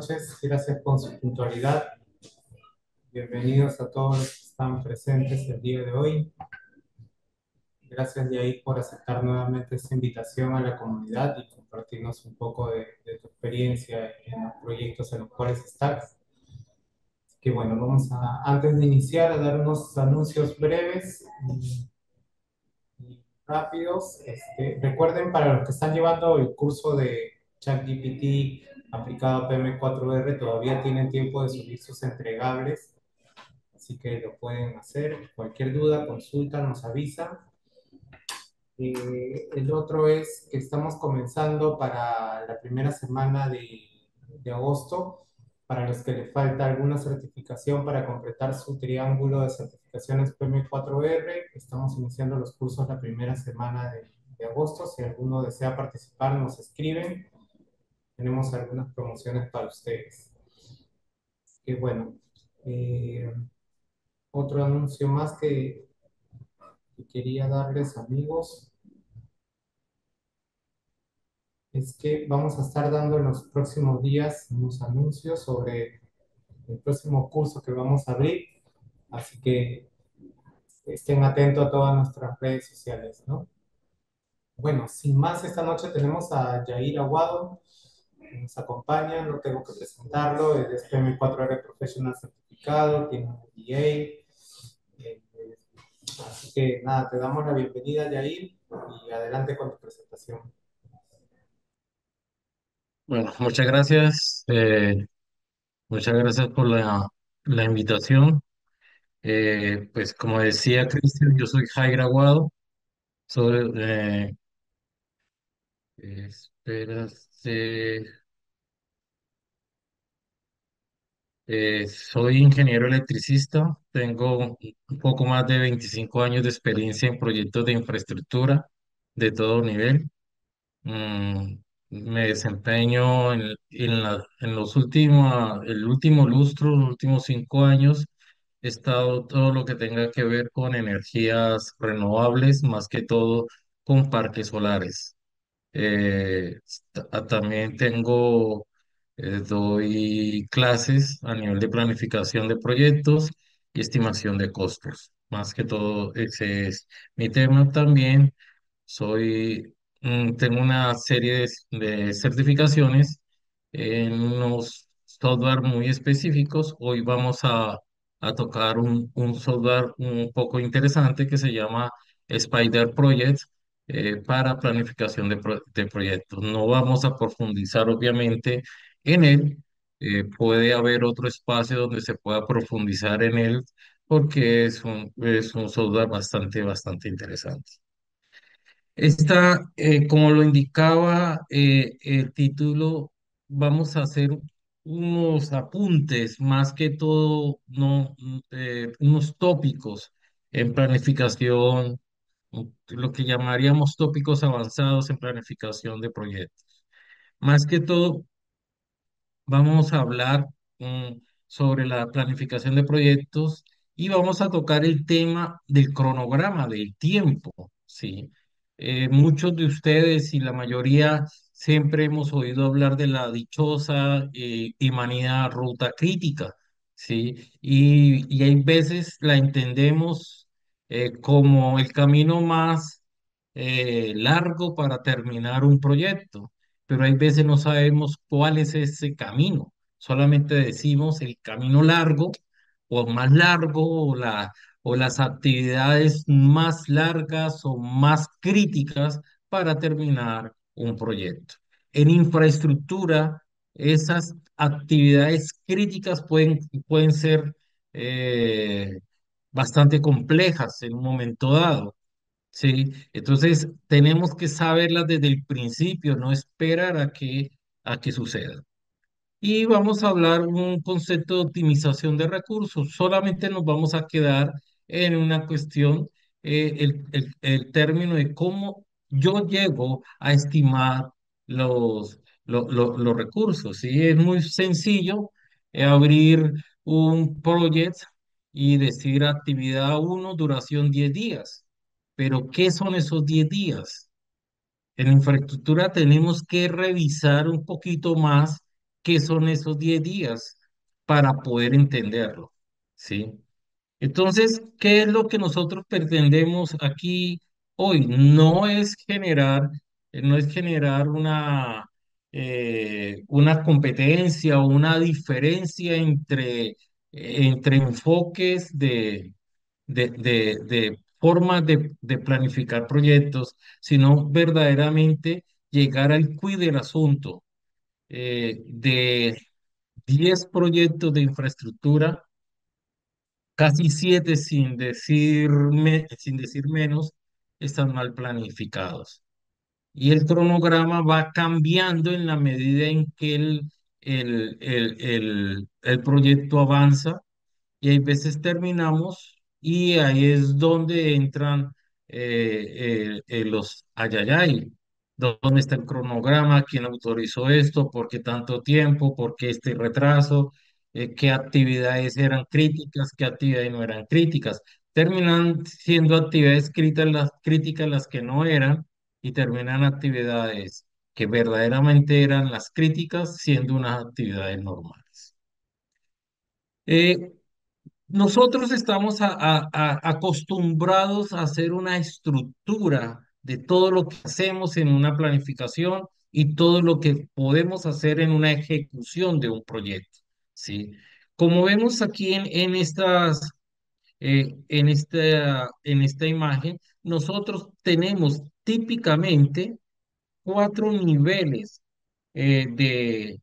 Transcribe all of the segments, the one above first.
noches. Gracias por su puntualidad. Bienvenidos a todos los que están presentes el día de hoy. Gracias, Yair, por aceptar nuevamente esta invitación a la comunidad y compartirnos un poco de tu experiencia en los proyectos en los cuales estás. Que bueno, antes de iniciar, a dar unos anuncios breves y rápidos. Recuerden, para los que están llevando el curso de ChatGPT aplicado a PM4R, todavía tienen tiempo de subir sus entregables, así que lo pueden hacer. Cualquier duda, consulta, nos avisan. El otro es que estamos comenzando para la primera semana de agosto, para los que les falta alguna certificación para completar su triángulo de certificaciones PM4R. Estamos iniciando los cursos la primera semana de agosto. Si alguno desea participar, nos escriben. Tenemos algunas promociones para ustedes. Y bueno, eh, otro anuncio más que quería darles, amigos, es que vamos a estar dando en los próximos días unos anuncios sobre el próximo curso que vamos a abrir, así que estén atentos a todas nuestras redes sociales, ¿no? Bueno, sin más, esta noche tenemos a Yair Aguado, que nos acompaña, no tengo que presentarlo, él es PM4R Professional certificado, tiene un MBA, así que nada, te damos la bienvenida, Yair, y adelante con tu presentación. Bueno, muchas gracias por la invitación. Pues como decía Cristian, yo soy Jai Graduado, soy, espérate, soy ingeniero electricista, tengo un poco más de 25 años de experiencia en proyectos de infraestructura de todo nivel. Mm, Me desempeño en el último lustro, los últimos 5 años, he estado todo lo que tenga que ver con energías renovables, más que todo con parques solares. También doy clases a nivel de planificación de proyectos y estimación de costos. Más que todo, ese es mi tema también. Tengo una serie de certificaciones en unos software muy específicos. Hoy vamos a tocar un software un poco interesante que se llama Spider Project para planificación de proyectos. No vamos a profundizar obviamente en él. Puede haber otro espacio donde se pueda profundizar en él porque es un software bastante interesante. Como lo indicaba el título, vamos a hacer unos apuntes, más que todo, no, unos tópicos en planificación, lo que llamaríamos tópicos avanzados en planificación de proyectos. Más que todo, vamos a hablar sobre la planificación de proyectos y vamos a tocar el tema del cronograma, del tiempo, ¿sí? Muchos de ustedes y la mayoría siempre hemos oído hablar de la dichosa y manida ruta crítica, ¿sí? Y hay veces la entendemos como el camino más largo para terminar un proyecto, pero hay veces no sabemos cuál es ese camino. Solamente decimos el camino largo o más largo o las actividades más largas o más críticas para terminar un proyecto. En infraestructura, esas actividades críticas pueden ser eh, bastante complejas en un momento dado. Sí, entonces tenemos que saberlas desde el principio, no esperar a que suceda. Y vamos a hablar un concepto de optimización de recursos. Solamente nos vamos a quedar en una cuestión, el término de cómo yo llego a estimar los recursos. ¿Sí? Es muy sencillo abrir un proyecto y decir actividad uno duración 10 días. Pero ¿qué son esos 10 días? En infraestructura tenemos que revisar un poquito más qué son esos 10 días para poder entenderlo, ¿sí? Entonces, ¿qué es lo que nosotros pretendemos aquí hoy? No es generar una competencia o una diferencia entre enfoques de formas de planificar proyectos, sino verdaderamente llegar al quid del asunto. De 10 proyectos de infraestructura, casi 7, sin decir menos, están mal planificados. Y el cronograma va cambiando en la medida en que el proyecto avanza, y hay veces terminamos y ahí es donde entran los ayayay. ¿Dónde está el cronograma? ¿Quién autorizó esto? ¿Por qué tanto tiempo? ¿Por qué este retraso? ¿Qué actividades eran críticas? ¿Qué actividades no eran críticas? Terminan siendo actividades críticas las que no eran, y terminan actividades que verdaderamente eran las críticas siendo unas actividades normales. Eh, Nosotros estamos acostumbrados a hacer una estructura de todo lo que hacemos en una planificación y todo lo que podemos hacer en una ejecución de un proyecto, ¿sí? Como vemos aquí en esta imagen, nosotros tenemos típicamente 4 niveles de,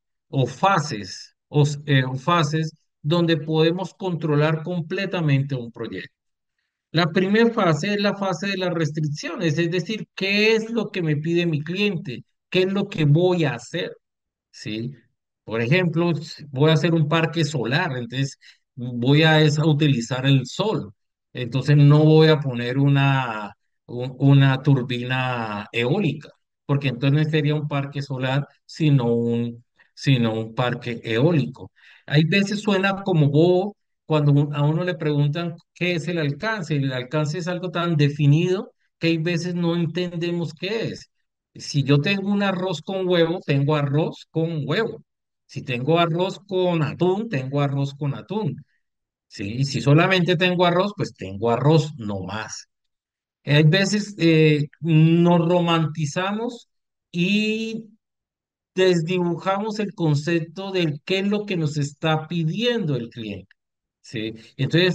o fases donde podemos controlar completamente un proyecto. La primera fase es la fase de las restricciones, es decir, ¿qué es lo que me pide mi cliente? ¿Qué es lo que voy a hacer? ¿Sí? Por ejemplo, voy a hacer un parque solar, entonces voy a utilizar el sol. Entonces no voy a poner una turbina eólica, porque entonces no sería un parque solar, sino un parque eólico. Hay veces suena como bobo cuando a uno le preguntan qué es el alcance. El alcance es algo tan definido que hay veces no entendemos qué es. Si yo tengo un arroz con huevo, tengo arroz con huevo. Si tengo arroz con atún, tengo arroz con atún. ¿Sí? Y si solamente tengo arroz, pues tengo arroz, no más. Hay veces nos romantizamos y desdibujamos el concepto de qué es lo que nos está pidiendo el cliente. ¿Sí? Entonces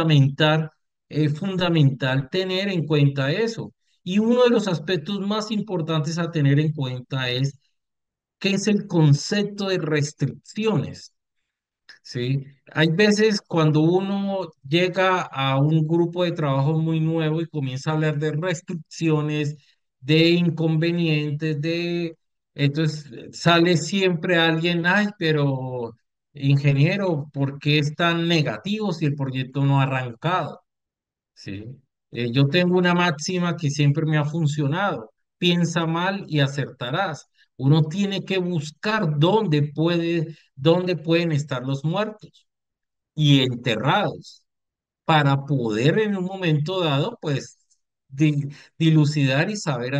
es fundamental tener en cuenta eso. Y uno de los aspectos más importantes a tener en cuenta es qué es el concepto de restricciones. ¿Sí? Hay veces cuando uno llega a un grupo de trabajo muy nuevo y comienza a hablar de restricciones, de inconvenientes, entonces sale siempre alguien, ay, pero ingeniero, ¿por qué es tan negativo si el proyecto no ha arrancado? ¿Sí? Yo tengo una máxima que siempre me ha funcionado: piensa mal y acertarás. Uno tiene que buscar dónde pueden estar los muertos y enterrados para poder en un momento dado, pues, dilucidar y saber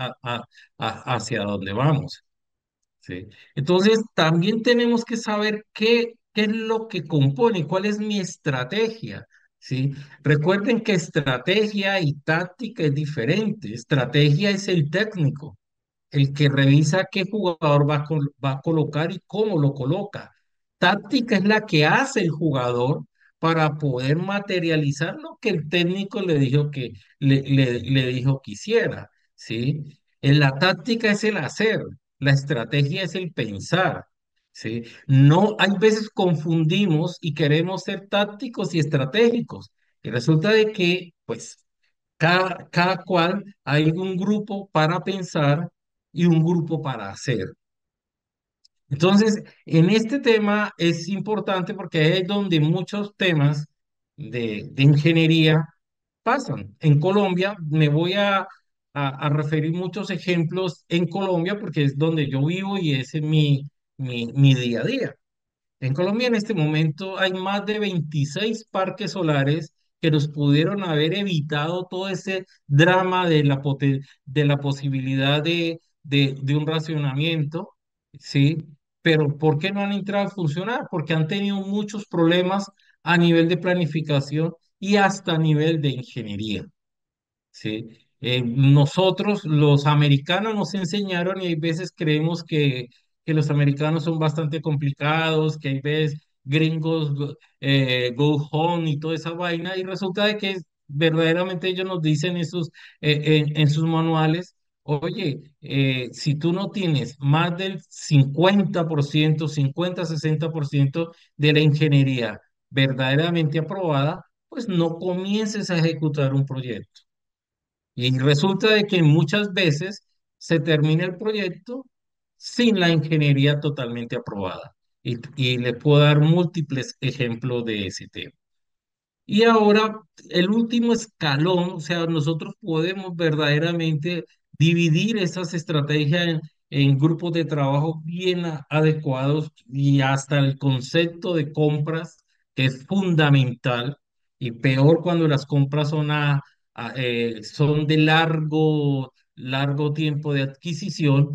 hacia dónde vamos. ¿Sí? Entonces, también tenemos que saber qué es lo que compone, cuál es mi estrategia. ¿Sí? Recuerden que estrategia y táctica es diferente. Estrategia es el técnico, el que revisa qué jugador va a colocar y cómo lo coloca. Táctica es la que hace el jugador para poder materializar lo que el técnico le dijo que hiciera, ¿sí? En la táctica es el hacer, la estrategia es el pensar, ¿sí? No, hay veces confundimos y queremos ser tácticos y estratégicos, y resulta de que, pues, cada cual hay un grupo para pensar y un grupo para hacer. Entonces, en este tema es importante porque es donde muchos temas de ingeniería pasan. En Colombia, me voy a referir muchos ejemplos en Colombia porque es donde yo vivo y ese es mi día a día. En Colombia en este momento hay más de 26 parques solares que nos pudieron haber evitado todo ese drama de la posibilidad de un racionamiento, ¿sí? pero ¿por qué no han entrado a funcionar? Porque han tenido muchos problemas a nivel de planificación y hasta a nivel de ingeniería. ¿Sí? Nosotros, los americanos, nos enseñaron y hay veces creemos que los americanos son bastante complicados, que hay veces gringos, go home y toda esa vaina, y resulta de que verdaderamente ellos nos dicen en sus manuales, oye, si tú no tienes más del 50%, 50-60% de la ingeniería verdaderamente aprobada, pues no comiences a ejecutar un proyecto. Y resulta de que muchas veces se termina el proyecto sin la ingeniería totalmente aprobada. Y le puedo dar múltiples ejemplos de ese tema. Y ahora, el último escalón, o sea, nosotros podemos verdaderamente dividir esas estrategias en grupos de trabajo bien adecuados y hasta el concepto de compras, que es fundamental, y peor cuando las compras son de largo tiempo de adquisición,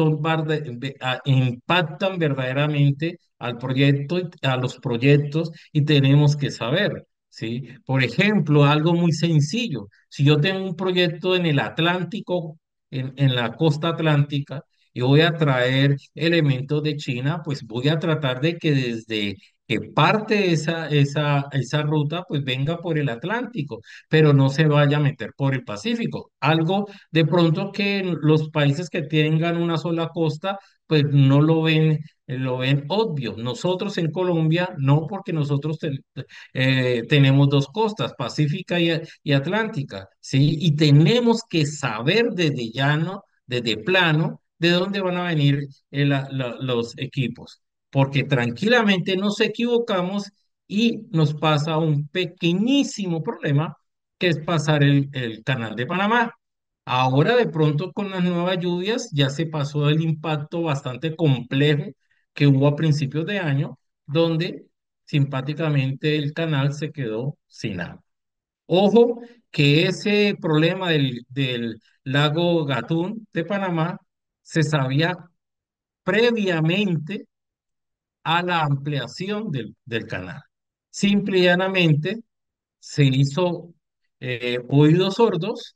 impactan verdaderamente al proyecto, a los proyectos y tenemos que saber. ¿Sí? Por ejemplo, algo muy sencillo. Si yo tengo un proyecto en el Atlántico, en la costa atlántica, y voy a traer elementos de China, pues voy a tratar de que desde que parte esa ruta, pues venga por el Atlántico, pero no se vaya a meter por el Pacífico. Algo de pronto que los países que tengan una sola costa, pues no lo ven obvio. Nosotros en Colombia, no, porque nosotros tenemos dos costas, Pacífica y Atlántica, ¿sí? Y tenemos que saber desde llano, desde plano, de dónde van a venir los equipos, porque tranquilamente nos equivocamos y nos pasa un pequeñísimo problema, que es pasar el canal de Panamá. Ahora de pronto con las nuevas lluvias ya se pasó el impacto bastante complejo que hubo a principios de año, donde simpáticamente el canal se quedó sin agua. Ojo que ese problema del lago Gatún de Panamá se sabía previamente a la ampliación del canal. Simple y llanamente se hizo oídos sordos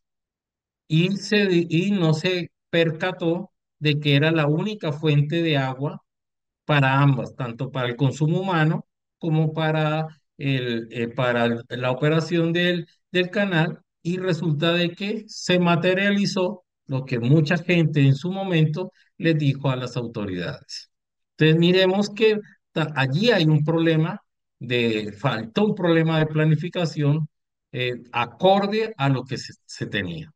y no se percató de que era la única fuente de agua para ambas, tanto para el consumo humano como para la operación del canal, y resulta de que se materializó lo que mucha gente en su momento les dijo a las autoridades. Entonces miremos que allí hay un problema faltó un problema de planificación acorde a lo que se tenía.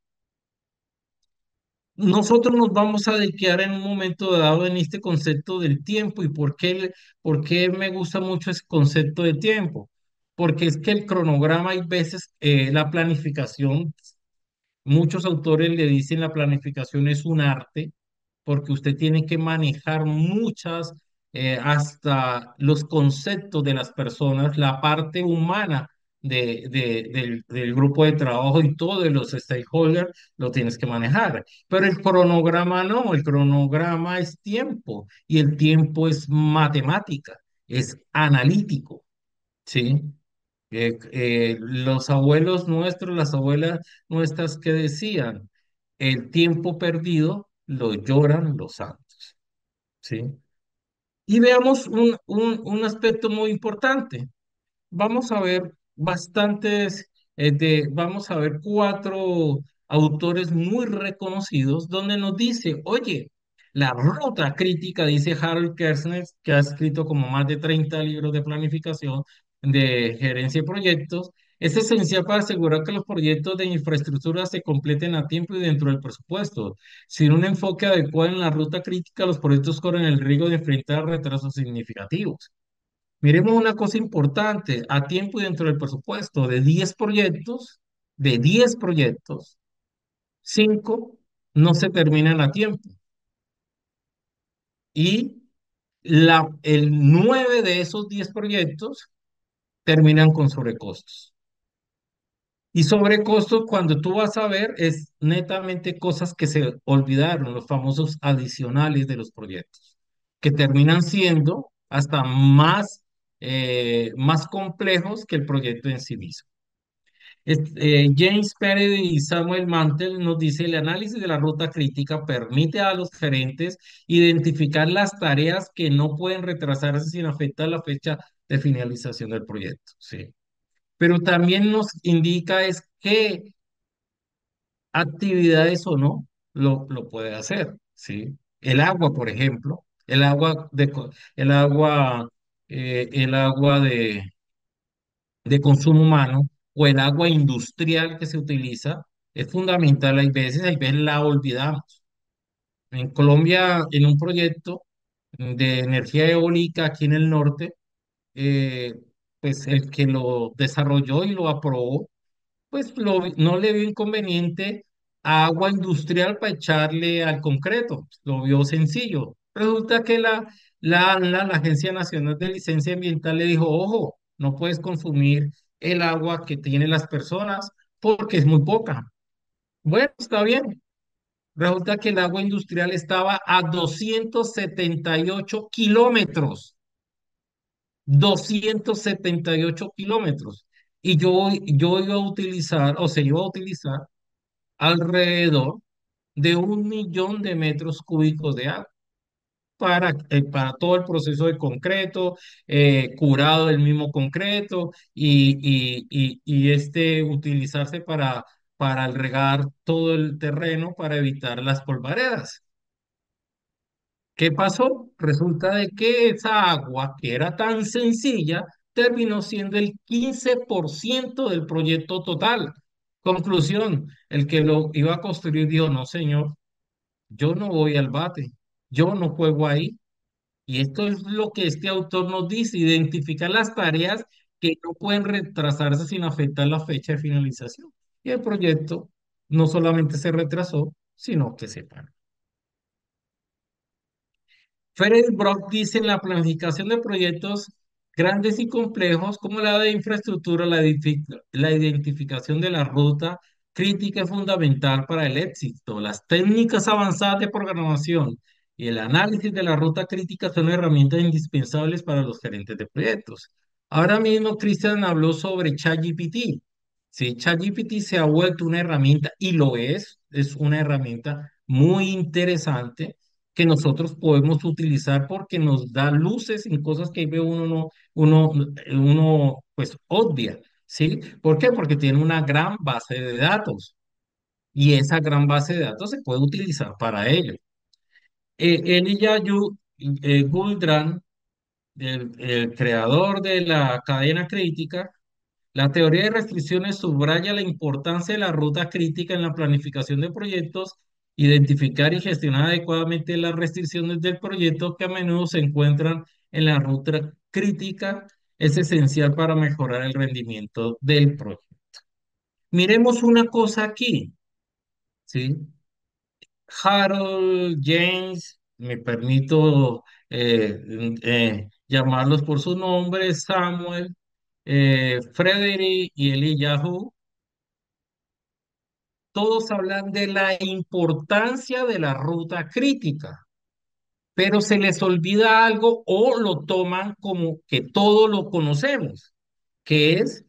Nosotros nos vamos a dedicar en un momento dado en este concepto del tiempo. ¿Y por qué me gusta mucho ese concepto de tiempo? Porque es que el cronograma, hay veces, la planificación, muchos autores le dicen la planificación es un arte, porque usted tiene que manejar hasta los conceptos de las personas, la parte humana del grupo de trabajo y todos los stakeholders lo tienes que manejar. Pero el cronograma no, el cronograma es tiempo y el tiempo es matemática, es analítico, ¿sí? Los abuelos nuestros, las abuelas nuestras que decían, el tiempo perdido lo lloran los santos, ¿sí? Y veamos un aspecto muy importante. Vamos a ver vamos a ver cuatro autores muy reconocidos donde nos dice, oye, la ruta crítica, dice Harold Kersner, que ha escrito como más de 30 libros de planificación, de gerencia de proyectos, es esencial para asegurar que los proyectos de infraestructura se completen a tiempo y dentro del presupuesto. Sin un enfoque adecuado en la ruta crítica, los proyectos corren el riesgo de enfrentar retrasos significativos. Miremos una cosa importante, a tiempo y dentro del presupuesto, de 10 proyectos, 5 no se terminan a tiempo y el 9 de esos 10 proyectos terminan con sobrecostos. Y sobrecostos, cuando tú vas a ver, es netamente cosas que se olvidaron, los famosos adicionales de los proyectos. que terminan siendo hasta más, más complejos que el proyecto en sí mismo. James Perry y Samuel Mantel nos dice, el análisis de la ruta crítica permite a los gerentes identificar las tareas que no pueden retrasarse sin afectar la fecha de finalización del proyecto. Sí. Pero también nos indica es qué actividades o no lo puede hacer. ¿Sí? El agua, por ejemplo, el agua de consumo humano o el agua industrial que se utiliza es fundamental. Hay veces la olvidamos. En Colombia, en un proyecto de energía eólica aquí en el norte, eh, pues el que lo desarrolló y lo aprobó, pues no le vio inconveniente a agua industrial para echarle al concreto, lo vio sencillo. Resulta que la ANLA, la Agencia Nacional de Licencia Ambiental, le dijo, ojo, no puedes consumir el agua que tienen las personas porque es muy poca. Bueno, está bien. Resulta que el agua industrial estaba a 278 kilómetros, 278 kilómetros. Y yo iba a utilizar, o se iba a utilizar alrededor de 1 millón de metros cúbicos de agua para todo el proceso de concreto, curado del mismo concreto y este utilizarse para regar todo el terreno para evitar las polvaredas. ¿Qué pasó? Resulta de que esa agua, que era tan sencilla, terminó siendo el 15% del proyecto total. Conclusión, el que lo iba a construir dijo, no, señor, yo no voy al bate, yo no juego ahí. Y esto es lo que este autor nos dice, identificar las tareas que no pueden retrasarse sin afectar la fecha de finalización. Y el proyecto no solamente se retrasó, sino que se paró. Frederick Brock dice en la planificación de proyectos grandes y complejos, como la de infraestructura, la identificación de la ruta crítica es fundamental para el éxito. Las técnicas avanzadas de programación y el análisis de la ruta crítica son herramientas indispensables para los gerentes de proyectos. Ahora mismo Christian habló sobre ChatGPT. Sí, ChatGPT se ha vuelto una herramienta y lo es una herramienta muy interesante que nosotros podemos utilizar porque nos da luces en cosas que ve uno pues obvia, ¿sí? ¿Por qué? Porque tiene una gran base de datos y esa gran base de datos se puede utilizar para ello. Elijah Guldran, el creador de la cadena crítica, la teoría de restricciones subraya la importancia de la ruta crítica en la planificación de proyectos, identificar y gestionar adecuadamente las restricciones del proyecto que a menudo se encuentran en la ruta crítica es esencial para mejorar el rendimiento del proyecto. Miremos una cosa aquí, ¿sí? Harold, James, me permito llamarlos por su nombre, Samuel, Frederick y Eliyahu, todos hablan de la importancia de la ruta crítica, pero se les olvida algo o lo toman como que todo lo conocemos, que es,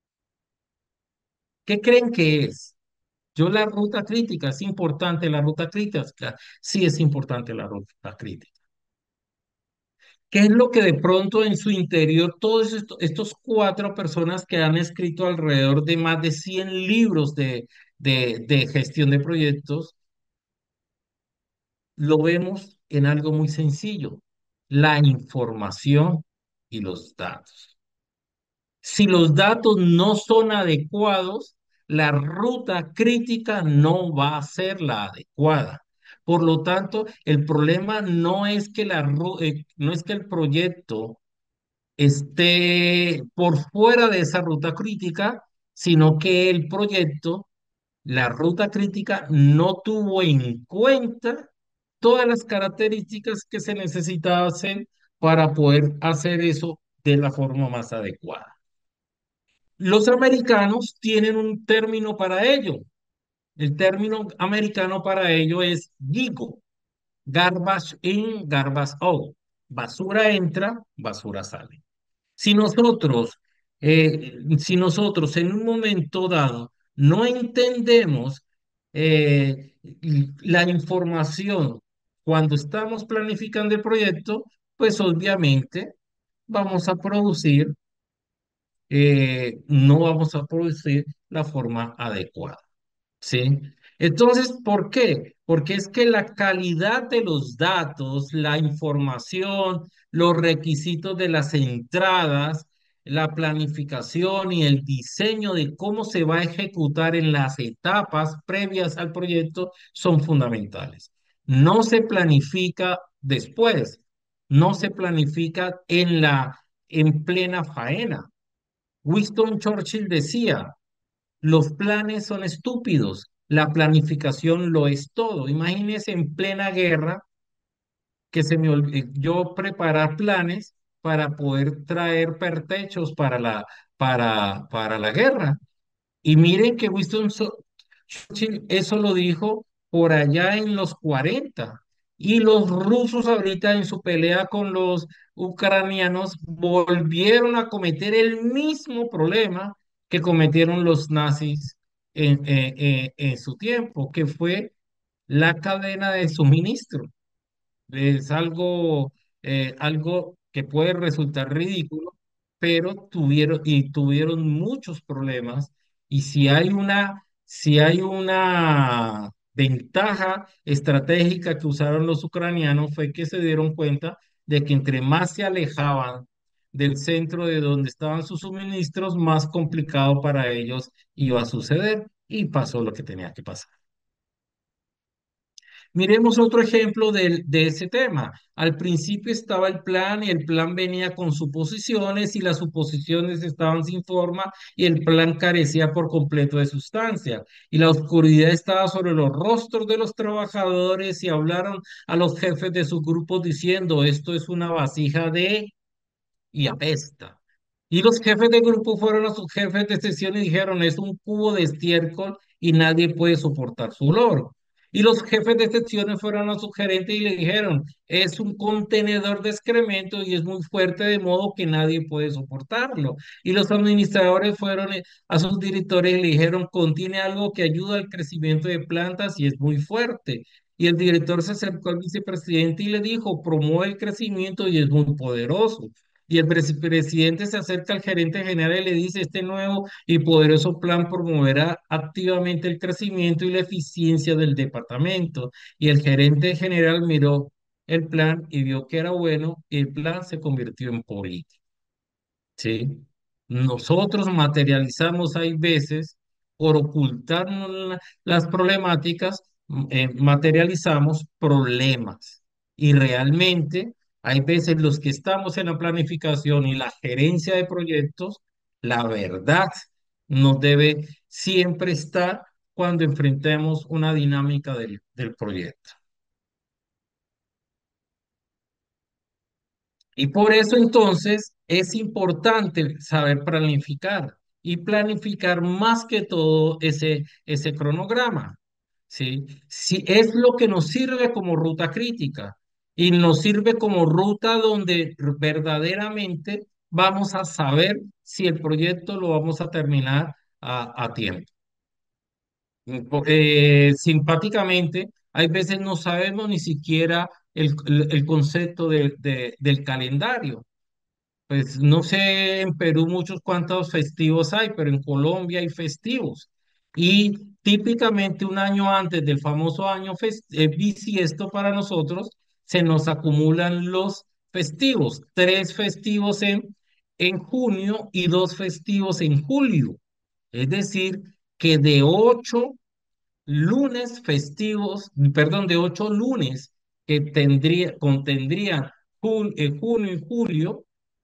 ¿qué creen que es? Yo la ruta crítica, es importante la ruta crítica, sí es importante la ruta crítica. ¿Qué es lo que de pronto en su interior todos estos cuatro personas que han escrito alrededor de más de 100 libros de gestión de proyectos, lo vemos en algo muy sencillo, la información y los datos. Si los datos no son adecuados, la ruta crítica no va a ser la adecuada. Por lo tanto, el problema no es que no es que el proyecto esté por fuera de esa ruta crítica, sino que el proyecto, la ruta crítica, no tuvo en cuenta todas las características que se necesitaban para poder hacer eso de la forma más adecuada. Los americanos tienen un término para ello. El término americano para ello es GIGO, Garbage In, Garbage Out. Basura entra, basura sale. Si nosotros en un momento dado no entendemos la información cuando estamos planificando el proyecto, pues obviamente vamos a producir, no vamos a producir la forma adecuada. ¿Sí? Entonces, ¿por qué? Porque es que la calidad de los datos, la información, los requisitos de las entradas, la planificación y el diseño de cómo se va a ejecutar en las etapas previas al proyecto son fundamentales. No se planifica después, no se planifica en plena faena. Winston Churchill decía, los planes son estúpidos, la planificación lo es todo. Imagínese en plena guerra que yo preparar planes para poder traer pertrechos para la guerra. Y miren que Churchill eso lo dijo por allá en los 40. Y los rusos ahorita en su pelea con los ucranianos volvieron a cometer el mismo problema que cometieron los nazis en su tiempo, que fue la cadena de suministro. Es algo que puede resultar ridículo, pero tuvieron muchos problemas. Y si hay una ventaja estratégica que usaron los ucranianos fue que se dieron cuenta de que entre más se alejaban del centro de donde estaban sus suministros, más complicado para ellos iba a suceder. Y pasó lo que tenía que pasar. Miremos otro ejemplo de ese tema. Al principio estaba el plan y el plan venía con suposiciones y las suposiciones estaban sin forma y el plan carecía por completo de sustancia. Y la oscuridad estaba sobre los rostros de los trabajadores y hablaron a los jefes de sus grupos diciendo, esto es una vasija de y apesta. Y los jefes de grupo fueron a sus jefes de sesión y dijeron, es un cubo de estiércol y nadie puede soportar su olor. Y los jefes de secciones fueron a su gerente y le dijeron, es un contenedor de excremento y es muy fuerte de modo que nadie puede soportarlo. Y los administradores fueron a sus directores y le dijeron, contiene algo que ayuda al crecimiento de plantas y es muy fuerte. Y el director se acercó al vicepresidente y le dijo, promueve el crecimiento y es muy poderoso. Y el presidente se acerca al gerente general y le dice, este nuevo y poderoso plan promoverá activamente el crecimiento y la eficiencia del departamento. Y el gerente general miró el plan y vio que era bueno y el plan se convirtió en político. ¿Sí? Nosotros materializamos, hay veces, por ocultarnos las problemáticas, materializamos problemas. Y realmente, hay veces los que estamos en la planificación y la gerencia de proyectos, la verdad nos debe siempre estar cuando enfrentemos una dinámica del proyecto. Y por eso entonces es importante saber planificar y planificar más que todo ese cronograma, ¿sí? Si es lo que nos sirve como ruta crítica y nos sirve como ruta donde verdaderamente vamos a saber si el proyecto lo vamos a terminar a tiempo. Simpáticamente, hay veces no sabemos ni siquiera el concepto del calendario. Pues no sé en Perú muchos cuántos festivos hay, pero en Colombia hay festivos. Y típicamente un año antes del famoso año bisiesto para nosotros, se nos acumulan los festivos, tres festivos en junio y dos festivos en julio. Es decir, que de 8 lunes festivos, perdón, de 8 lunes que contendrían junio y julio,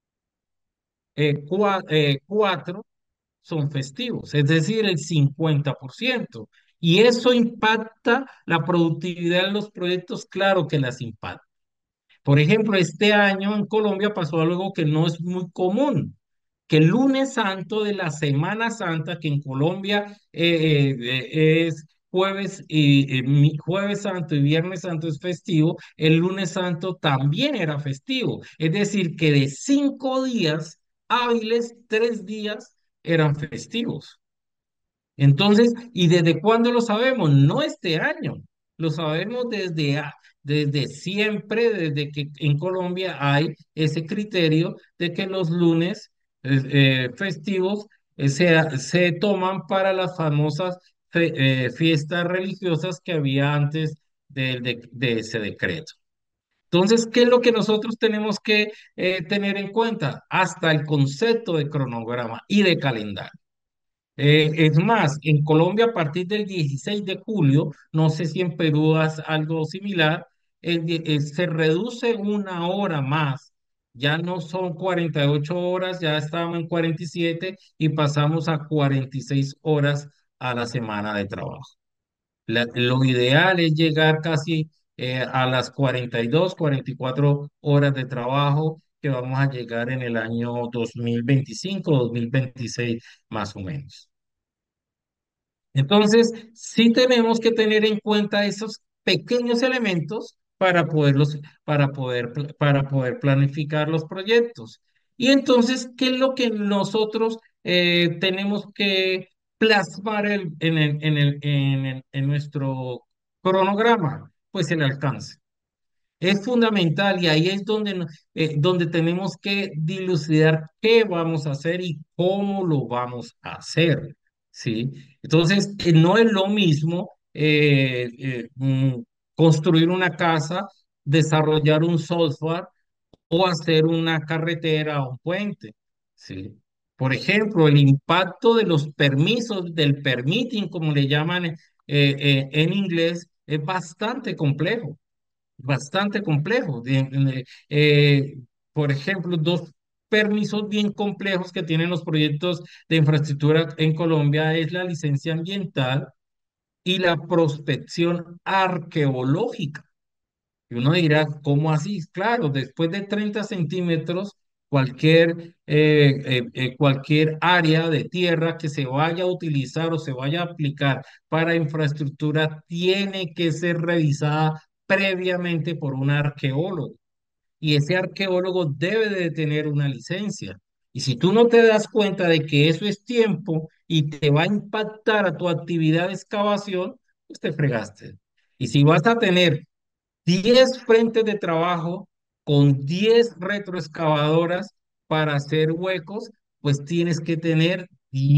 4 son festivos, es decir, el 50%. Y eso impacta la productividad en los proyectos, claro que las impacta. Por ejemplo, este año en Colombia pasó algo que no es muy común, que el lunes santo de la Semana Santa, que en Colombia es Jueves Santo y Viernes Santo es festivo, el lunes santo también era festivo. Es decir, que de 5 días hábiles, 3 días eran festivos. Entonces, ¿y desde cuándo lo sabemos? No este año, lo sabemos desde siempre, desde que en Colombia hay ese criterio de que los lunes festivos se toman para las famosas fiestas religiosas que había antes de ese decreto. Entonces, ¿qué es lo que nosotros tenemos que tener en cuenta? Hasta el concepto de cronograma y de calendario. Es más, en Colombia a partir del 16 de julio, no sé si en Perú es algo similar, se reduce 1 hora más. Ya no son 48 horas, ya estábamos en 47 y pasamos a 46 horas a la semana de trabajo. Lo ideal es llegar casi a las 42, 44 horas de trabajo que vamos a llegar en el año 2025, 2026 más o menos. Entonces, sí tenemos que tener en cuenta esos pequeños elementos para poder planificar los proyectos. Y entonces, ¿qué es lo que nosotros tenemos que plasmar en nuestro cronograma? Pues el alcance. Es fundamental y ahí es donde tenemos que dilucidar qué vamos a hacer y cómo lo vamos a hacer, ¿sí? Entonces, no es lo mismo construir una casa, desarrollar un software o hacer una carretera o un puente, ¿sí? Por ejemplo, el impacto de los permisos, del permitting, como le llaman en inglés, es bastante complejo. Por ejemplo, dos permisos bien complejos que tienen los proyectos de infraestructura en Colombia es la licencia ambiental y la prospección arqueológica. Y uno dirá, ¿cómo así? Claro, después de 30 centímetros, cualquier área de tierra que se vaya a utilizar o se vaya a aplicar para infraestructura tiene que ser revisada previamente por un arqueólogo. Y ese arqueólogo debe de tener una licencia. Y si tú no te das cuenta de que eso es tiempo y te va a impactar a tu actividad de excavación, pues te fregaste. Y si vas a tener 10 frentes de trabajo con 10 retroexcavadoras para hacer huecos, pues tienes que tener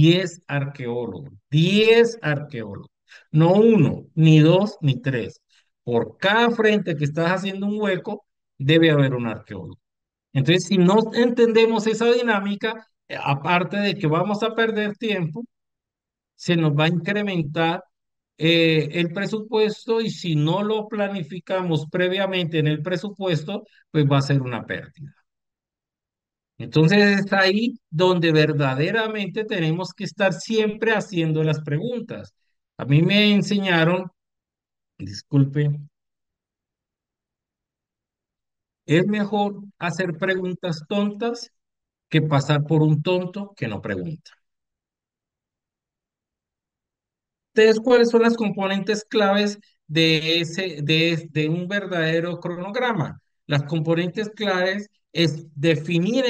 10 arqueólogos, no uno, ni dos, ni tres. Por cada frente que estás haciendo un hueco, debe haber un arqueólogo. Entonces, si no entendemos esa dinámica, aparte de que vamos a perder tiempo, se nos va a incrementar el presupuesto y si no lo planificamos previamente en el presupuesto, pues va a ser una pérdida. Entonces es ahí donde verdaderamente tenemos que estar siempre haciendo las preguntas. A mí me enseñaron, disculpe, es mejor hacer preguntas tontas que pasar por un tonto que no pregunta. Entonces, ¿cuáles son las componentes claves de un verdadero cronograma? Las componentes claves es definir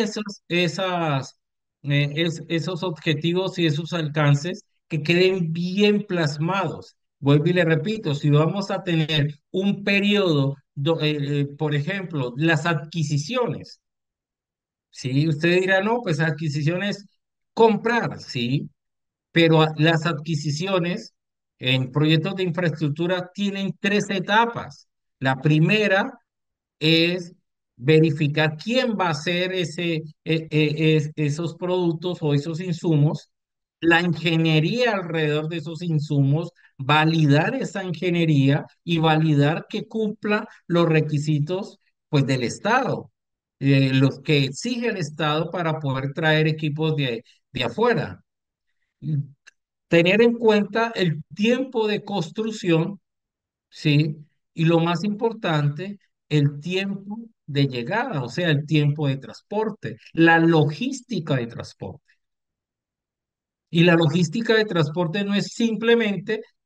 esos objetivos y esos alcances que queden bien plasmados. Vuelvo y le repito, si vamos a tener un periodo, por ejemplo, las adquisiciones, ¿sí? Usted dirá, no, pues adquisiciones, comprar, ¿sí? Pero las adquisiciones en proyectos de infraestructura tienen 3 etapas. La primera es verificar quién va a hacer esos productos o esos insumos, la ingeniería alrededor de esos insumos, validar esa ingeniería y validar que cumpla los requisitos pues, del Estado, los que exige el Estado para poder traer equipos de afuera. Tener en cuenta el tiempo de construcción, ¿sí? Y lo más importante, el tiempo de llegada, o sea, el tiempo de transporte, la logística de transporte. Y la logística de transporte no es simplemente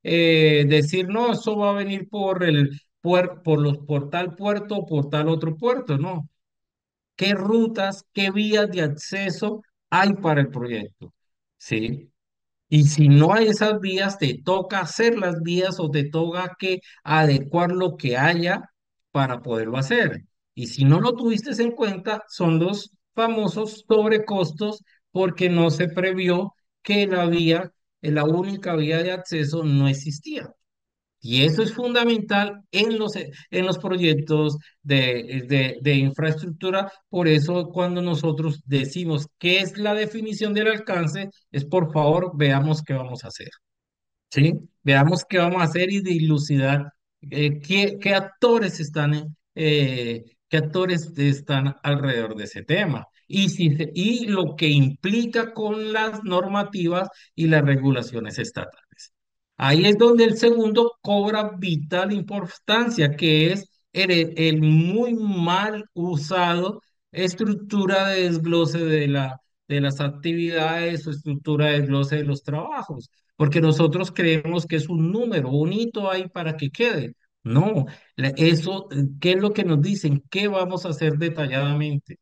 decir, no, eso va a venir por tal puerto o por tal otro puerto, no. ¿Qué rutas, qué vías de acceso hay para el proyecto? ¿Sí? Y si no hay esas vías, te toca hacer las vías o te toca que adecuar lo que haya para poderlo hacer. Y si no lo tuviste en cuenta, son los famosos sobrecostos porque no se previó que la vía, la única vía de acceso no existía. Y eso es fundamental en los proyectos de infraestructura. Por eso cuando nosotros decimos qué es la definición del alcance, es por favor veamos qué vamos a hacer. ¿Sí? Veamos qué vamos a hacer y dilucidar qué actores qué actores están alrededor de ese tema. Y lo que implica con las normativas y las regulaciones estatales. Ahí es donde el segundo cobra vital importancia, que es el muy mal usado estructura de desglose de las actividades o estructura de desglose de los trabajos, porque nosotros creemos que es un número, un hito ahí para que quede. No, eso, ¿qué es lo que nos dicen? ¿Qué vamos a hacer detalladamente?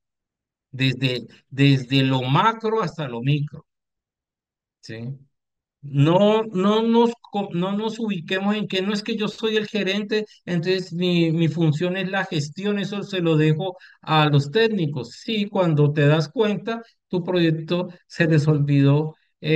Desde lo macro hasta lo micro, ¿sí? No nos ubiquemos en que no es que yo soy el gerente, entonces mi función es la gestión, eso se lo dejo a los técnicos. Sí, cuando te das cuenta, tu proyecto se les olvidó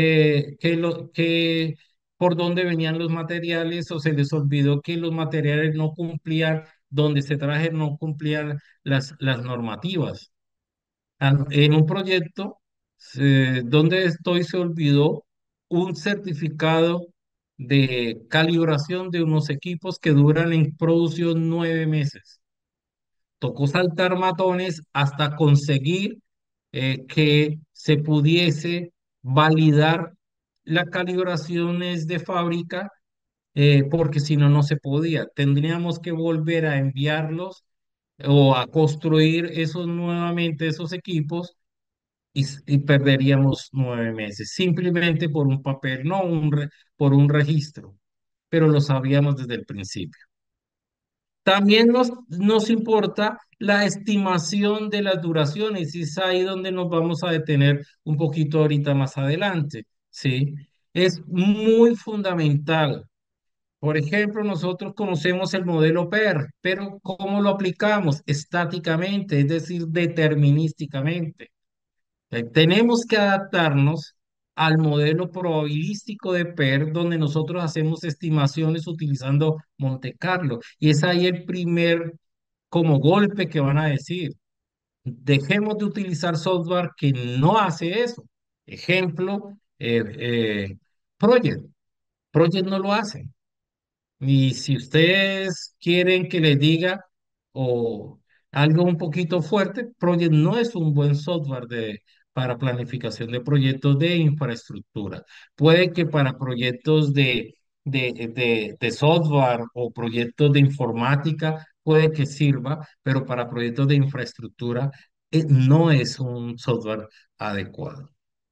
por dónde venían los materiales o se les olvidó que los materiales no cumplían, donde se traje no cumplían las normativas. En un proyecto donde estoy se olvidó un certificado de calibración de unos equipos que duran en producción 9 meses. Tocó saltar matones hasta conseguir que se pudiese validar las calibraciones de fábrica, porque si no, no se podía. Tendríamos que volver a enviarlos o a construir nuevamente esos equipos y perderíamos 9 meses, simplemente por un papel, no por un registro, pero lo sabíamos desde el principio. También nos importa la estimación de las duraciones, y es ahí donde nos vamos a detener un poquito ahorita más adelante, ¿sí? Es muy fundamental. Por ejemplo, nosotros conocemos el modelo PER, pero ¿cómo lo aplicamos? Estáticamente, es decir, determinísticamente. Tenemos que adaptarnos al modelo probabilístico de PER, donde nosotros hacemos estimaciones utilizando Monte Carlo. Y es ahí el primer como golpe que van a decir. Dejemos de utilizar software que no hace eso. Ejemplo, Project. Project no lo hace. Y si ustedes quieren que les diga o algo un poquito fuerte, Project no es un buen software para planificación de proyectos de infraestructura. Puede que para proyectos de software o proyectos de informática puede que sirva, pero para proyectos de infraestructura no es un software adecuado.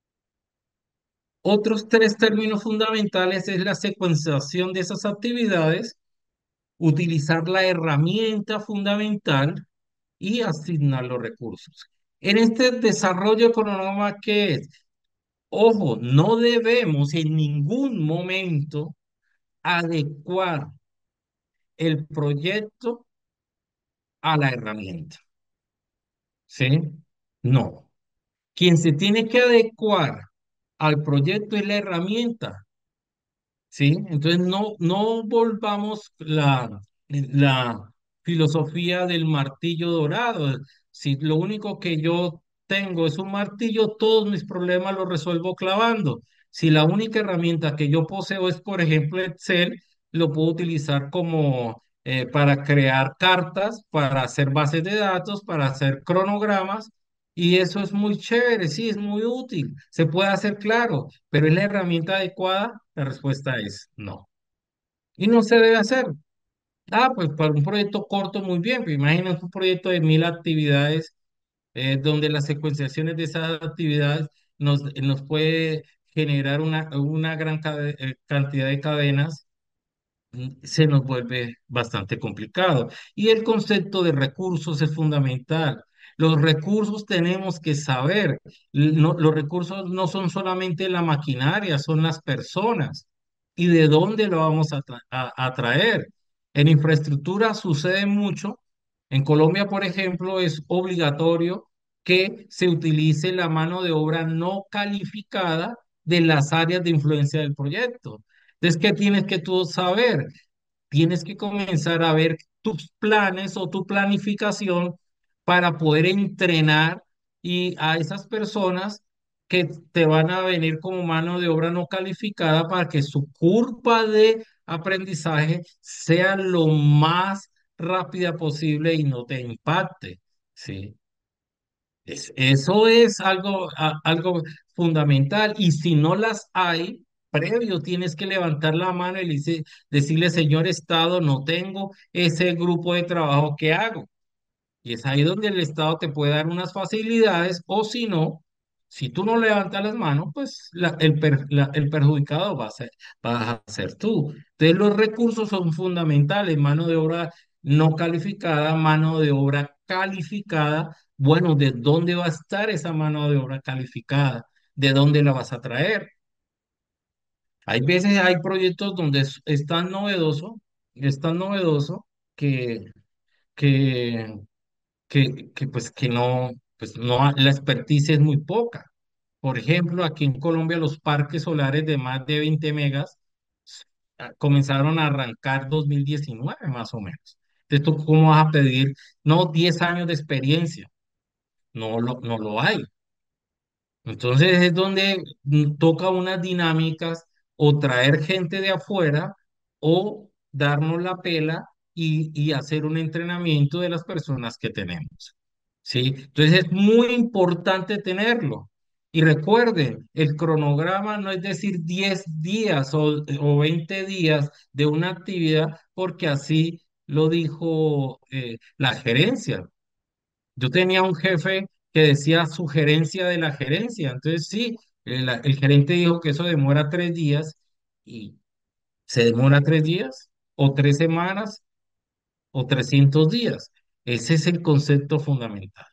Otros tres términos fundamentales es la secuenciación de esas actividades, utilizar la herramienta fundamental y asignar los recursos. En este desarrollo de cronograma, ¿qué es? Ojo, no debemos en ningún momento adecuar el proyecto a la herramienta, ¿sí? No. Quien se tiene que adecuar al proyecto es la herramienta. ¿Sí? Entonces no volvamos la filosofía del martillo dorado. Si lo único que yo tengo es un martillo, todos mis problemas los resuelvo clavando. Si la única herramienta que yo poseo es, por ejemplo, Excel, lo puedo utilizar como para crear cartas, para hacer bases de datos, para hacer cronogramas. Y eso es muy chévere, sí, es muy útil. Se puede hacer claro, pero ¿es la herramienta adecuada? La respuesta es no. Y no se debe hacer. Ah, pues para un proyecto corto, muy bien, pero imagínate un proyecto de 1000 actividades, donde las secuenciaciones de esas actividades nos puede generar una gran cantidad de cadenas. se nos vuelve bastante complicado. Y el concepto de recursos es fundamental. Los recursos tenemos que saber, los recursos no son solamente la maquinaria, son las personas. ¿Y de dónde lo vamos a traer? En infraestructura sucede mucho. En Colombia, por ejemplo, es obligatorio que se utilice la mano de obra no calificada de las áreas de influencia del proyecto. Entonces, ¿qué tienes que tú saber? Tienes que comenzar a ver tus planes o tu planificación para poder entrenar y a esas personas que te van a venir como mano de obra no calificada para que su curva de aprendizaje sea lo más rápida posible y no te impacte, ¿sí? Eso es algo, algo fundamental. Y si no las hay, previo tienes que levantar la mano y decirle, señor Estado, no tengo ese grupo de trabajo que hago. Y es ahí donde el Estado te puede dar unas facilidades, o si no, si tú no levantas las manos, pues el perjudicado vas a ser tú. Entonces los recursos son fundamentales, mano de obra no calificada, mano de obra calificada. Bueno, ¿de dónde va a estar esa mano de obra calificada? ¿De dónde la vas a traer? Hay veces, hay proyectos donde es tan novedoso que, que pues que no, pues no, la expertise es muy poca. Por ejemplo, aquí en Colombia los parques solares de más de 20 megas comenzaron a arrancar 2019 más o menos. Entonces, ¿tú cómo vas a pedir? No, 10 años de experiencia. No lo hay. Entonces es donde toca unas dinámicas o traer gente de afuera o darnos la pela y hacer un entrenamiento de las personas que tenemos. ¿Sí? Entonces es muy importante tenerlo. Y recuerden, el cronograma no es decir 10 días o 20 días de una actividad, porque así lo dijo la gerencia. Yo tenía un jefe que decía sugerencia de la gerencia. Entonces, sí, el gerente dijo que eso demora 3 días y se demora 3 días o 3 semanas o 300 días. Ese es el concepto fundamental.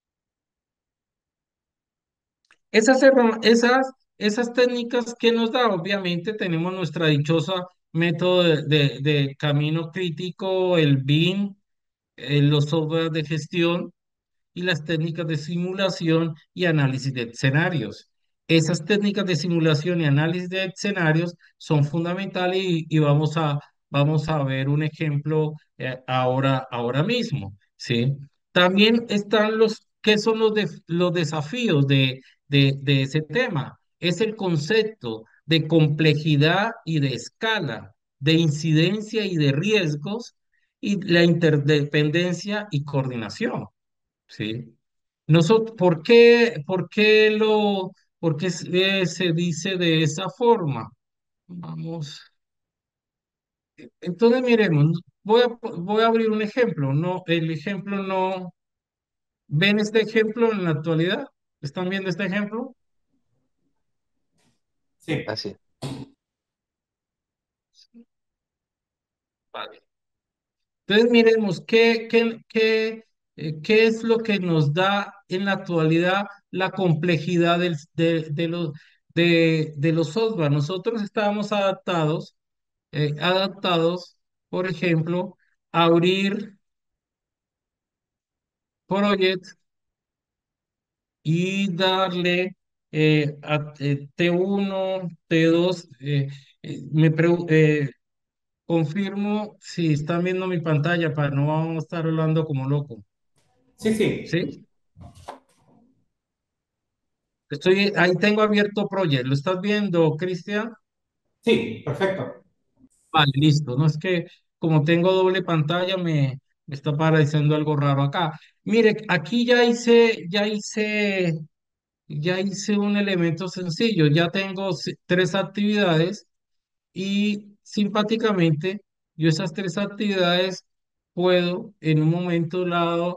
Esas técnicas que nos da, obviamente, tenemos nuestra dichosa método de camino crítico, el BIM, los software de gestión y las técnicas de simulación y análisis de escenarios. Esas técnicas de simulación y análisis de escenarios son fundamentales y vamos a ver un ejemplo ahora mismo, ¿sí? También están ¿qué son los desafíos de ese tema? Es el concepto de complejidad y de escala, de incidencia y de riesgos y la interdependencia y coordinación. Sí. ¿Por qué se dice de esa forma? Vamos. Entonces, miremos, voy a abrir un ejemplo. No, el ejemplo no. ¿Ven este ejemplo en la actualidad? ¿Están viendo este ejemplo? Sí, Así. Vale. Entonces, miremos qué es lo que nos da en la actualidad la complejidad de los software. Nosotros estábamos adaptados, por ejemplo, a abrir Project y darle T1, T2. Confirmo si están viendo mi pantalla para no vamos a estar hablando como loco. sí, sí, ¿Sí? Ahí tengo abierto Project. ¿Lo estás viendo, Cristian? sí, perfecto. Vale, listo. No es que como tengo doble pantalla me está pareciendo algo raro acá. Mire, aquí ya hice un elemento sencillo. Ya tengo 3 actividades y simpáticamente yo esas 3 actividades puedo en un momento dado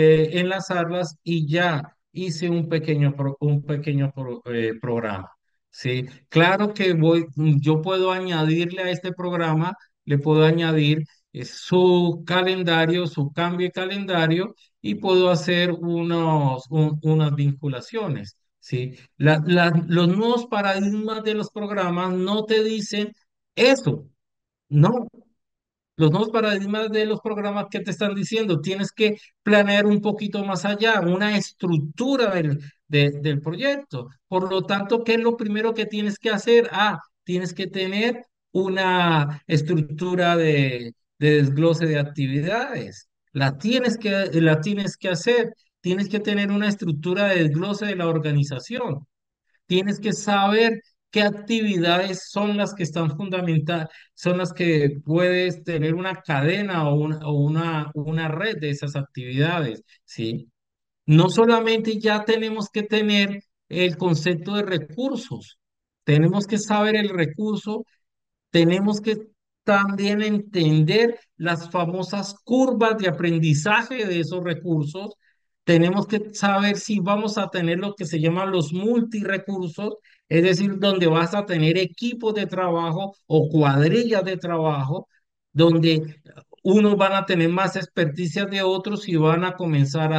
enlazarlas y ya hice un pequeño programa. Sí, claro que yo puedo añadirle a este programa, le puedo añadir su calendario, su cambio de calendario y puedo hacer unas vinculaciones. ¿Sí? Los nuevos paradigmas de los programas no te dicen eso, no. Los nuevos paradigmas de los programas que te están diciendo, tienes que planear un poquito más allá, una estructura del proyecto. Por lo tanto, ¿qué es lo primero que tienes que hacer? Tienes que tener una estructura de desglose de actividades. La tienes que hacer. Tienes que tener una estructura de desglose de la organización. Tienes que saber qué actividades son las que están fundamentadas, son las que puedes tener una cadena o una red de esas actividades, ¿sí? No solamente ya tenemos que tener el concepto de recursos, tenemos que saber el recurso, tenemos que también entender las famosas curvas de aprendizaje de esos recursos. Tenemos que saber si vamos a tener lo que se llaman los multirecursos, es decir, donde vas a tener equipos de trabajo o cuadrillas de trabajo, donde unos van a tener más experticia de otros y van a comenzar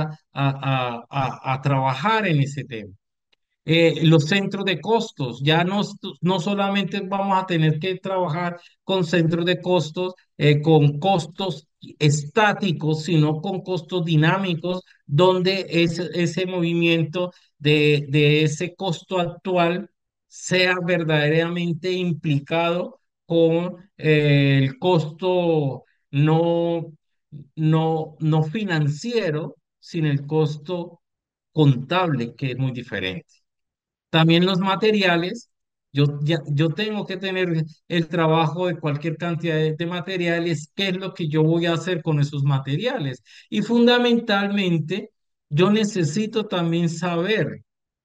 a trabajar en ese tema. Los centros de costos. Ya no solamente vamos a tener que trabajar con centros de costos, con costos estáticos, sino con costos dinámicos, donde ese movimiento de ese costo actual sea verdaderamente implicado con el costo no, no financiero, sino el costo contable, que es muy diferente. También los materiales, yo tengo que tener el trabajo de cualquier cantidad de materiales, qué es lo que yo voy a hacer con esos materiales. Y fundamentalmente, yo necesito también saber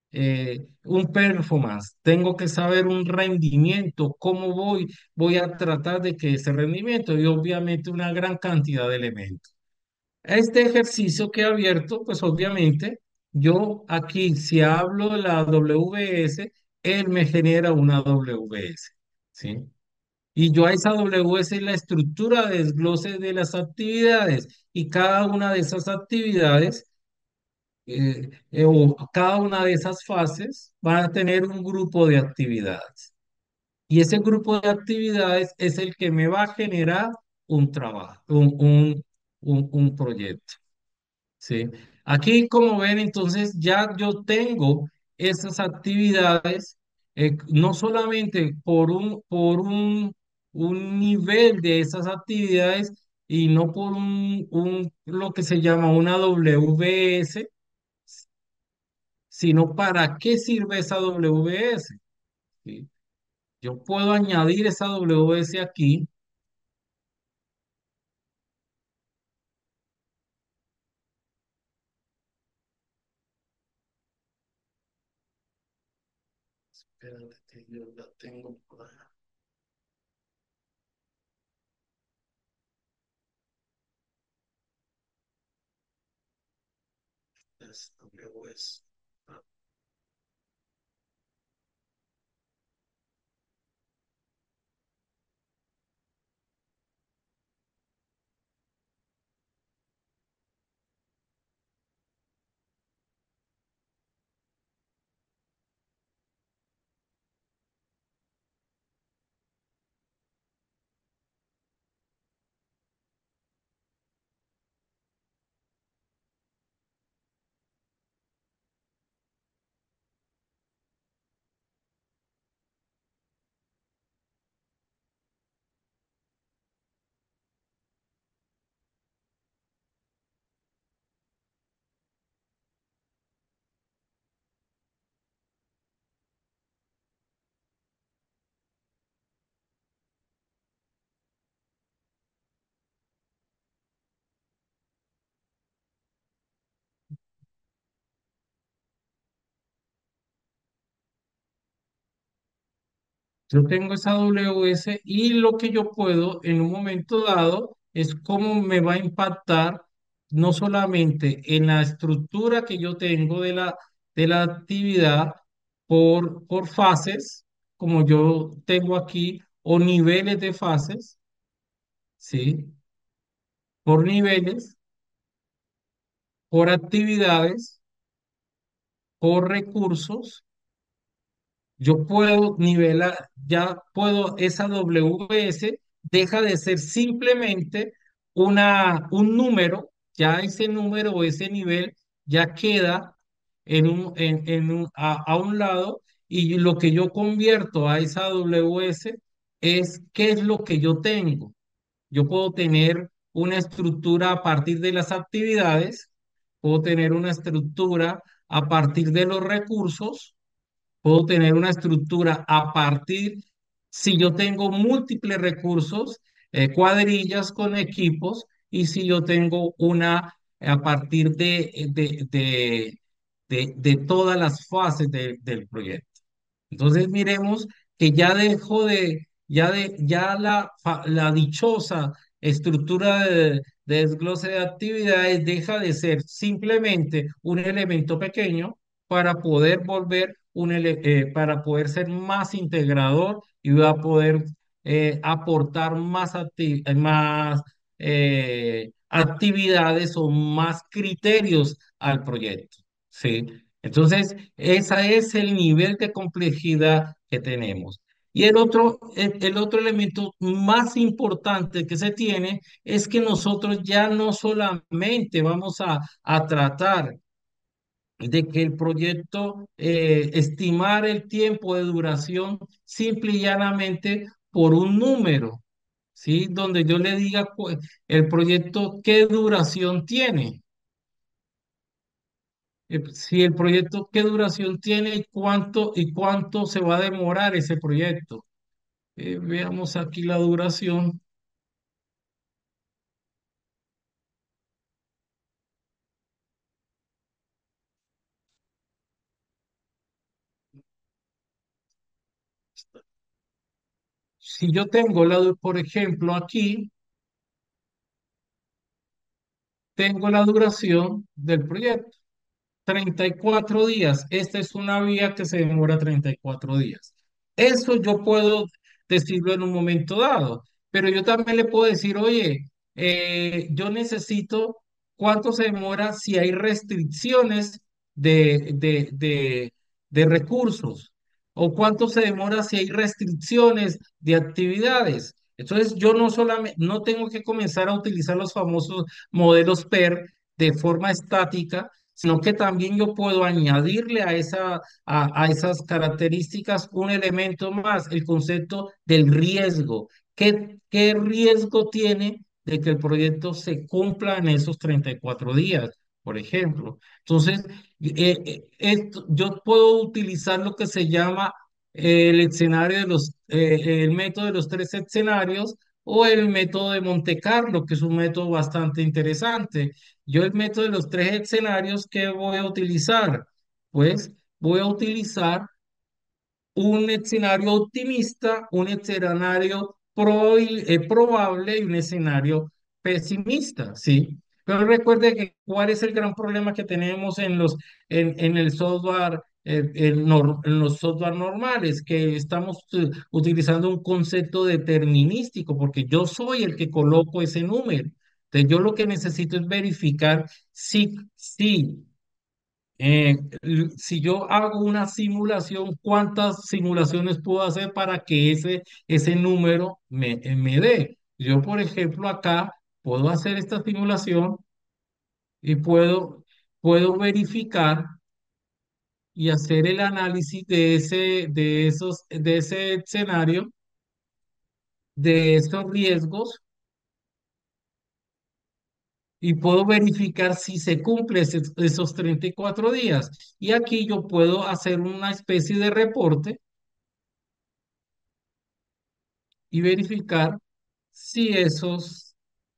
un performance, tengo que saber un rendimiento, cómo voy a tratar de que ese rendimiento y obviamente una gran cantidad de elementos. Este ejercicio que he abierto, pues obviamente, yo aquí, si hablo de la WS, él me genera una WS, ¿sí? Y yo a esa WS la estructura de desglose de las actividades y cada una de esas actividades o cada una de esas fases va a tener un grupo de actividades. Y ese grupo de actividades es el que me va a generar un trabajo, un proyecto. Sí. Aquí, como ven, entonces ya yo tengo esas actividades, no solamente por un nivel de esas actividades y no por lo que se llama una WS, sino para qué sirve esa WS. ¿Sí? Yo puedo añadir esa WS aquí. Espérate que yo la tengo por acá. Es WS. Yo tengo esa WS y lo que yo puedo en un momento dado es cómo me va a impactar no solamente en la estructura que yo tengo de la actividad por fases, como yo tengo aquí, o niveles de fases, ¿sí? Por niveles, por actividades, por recursos. Yo puedo nivelar, ya puedo, esa WS deja de ser simplemente un número, ya ese número o ese nivel ya queda a un lado, y lo que yo convierto a esa WS es qué es lo que yo tengo. Yo puedo tener una estructura a partir de las actividades, puedo tener una estructura a partir de los recursos. Puedo tener una estructura a partir, si yo tengo múltiples recursos, cuadrillas con equipos, y si yo tengo una a partir de todas las fases del proyecto. Entonces miremos que ya dejó ya la dichosa estructura de desglose de actividades deja de ser simplemente un elemento pequeño para poder para poder ser más integrador, y va a poder aportar más actividades o más criterios al proyecto. ¿Sí? Entonces, ese es el nivel de complejidad que tenemos. Y el otro elemento más importante que se tiene es que nosotros ya no solamente vamos a tratar de que el proyecto, estimar el tiempo de duración simple y llanamente por un número, ¿sí? Donde yo le diga el proyecto qué duración tiene. Si el proyecto, qué duración tiene y cuánto se va a demorar ese proyecto. Veamos aquí la duración. Si yo tengo por ejemplo, aquí tengo la duración del proyecto. 34 días. Esta es una vía que se demora 34 días. Eso yo puedo decirlo en un momento dado, pero yo también le puedo decir, oye, yo necesito cuánto se demora si hay restricciones de, de, de, de recursos, o cuánto se demora si hay restricciones de actividades. Entonces, yo no solamente, no tengo que comenzar a utilizar los famosos modelos PER de forma estática, sino que también yo puedo añadirle a esas características un elemento más, el concepto del riesgo. ¿Qué riesgo tiene de que el proyecto se cumpla en esos 34 días, por ejemplo? Entonces, yo puedo utilizar lo que se llama el método de los tres escenarios, o el método de Monte Carlo, que es un método bastante interesante. Yo el método de los tres escenarios que voy a utilizar, pues voy a utilizar un escenario optimista, un escenario probable y un escenario pesimista, ¿sí? Pero recuerde que cuál es el gran problema que tenemos en el software, en los software normales, que estamos utilizando un concepto determinístico, porque yo soy el que coloco ese número. Entonces, yo lo que necesito es verificar si yo hago una simulación, ¿cuántas simulaciones puedo hacer para que ese número me dé? Yo, por ejemplo, acá puedo hacer esta simulación y puedo verificar y hacer el análisis de ese escenario, de esos riesgos, y puedo verificar si se cumple esos 34 días. Y aquí yo puedo hacer una especie de reporte y verificar si esos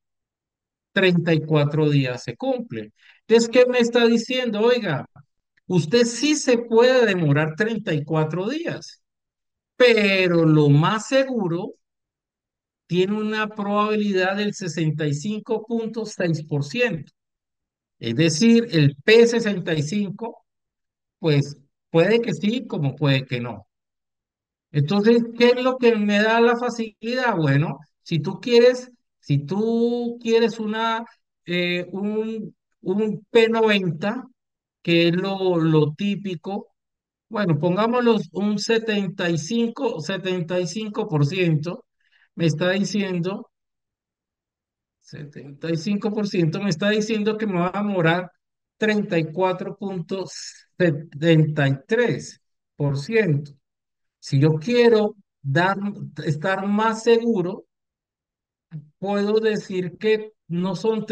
34 días se cumplen. Entonces, ¿qué me está diciendo? Oiga, usted sí se puede demorar 34 días, pero lo más seguro tiene una probabilidad del 65,6%. Es decir, el P65, pues puede que sí, como puede que no. Entonces, ¿qué es lo que me da la facilidad? Bueno, si tú quieres un P90, que es lo típico, bueno, pongámoslo un 75% me está diciendo, 75% me está diciendo que me va a demorar 34,73%. Si yo quiero estar más seguro, puedo decir que no son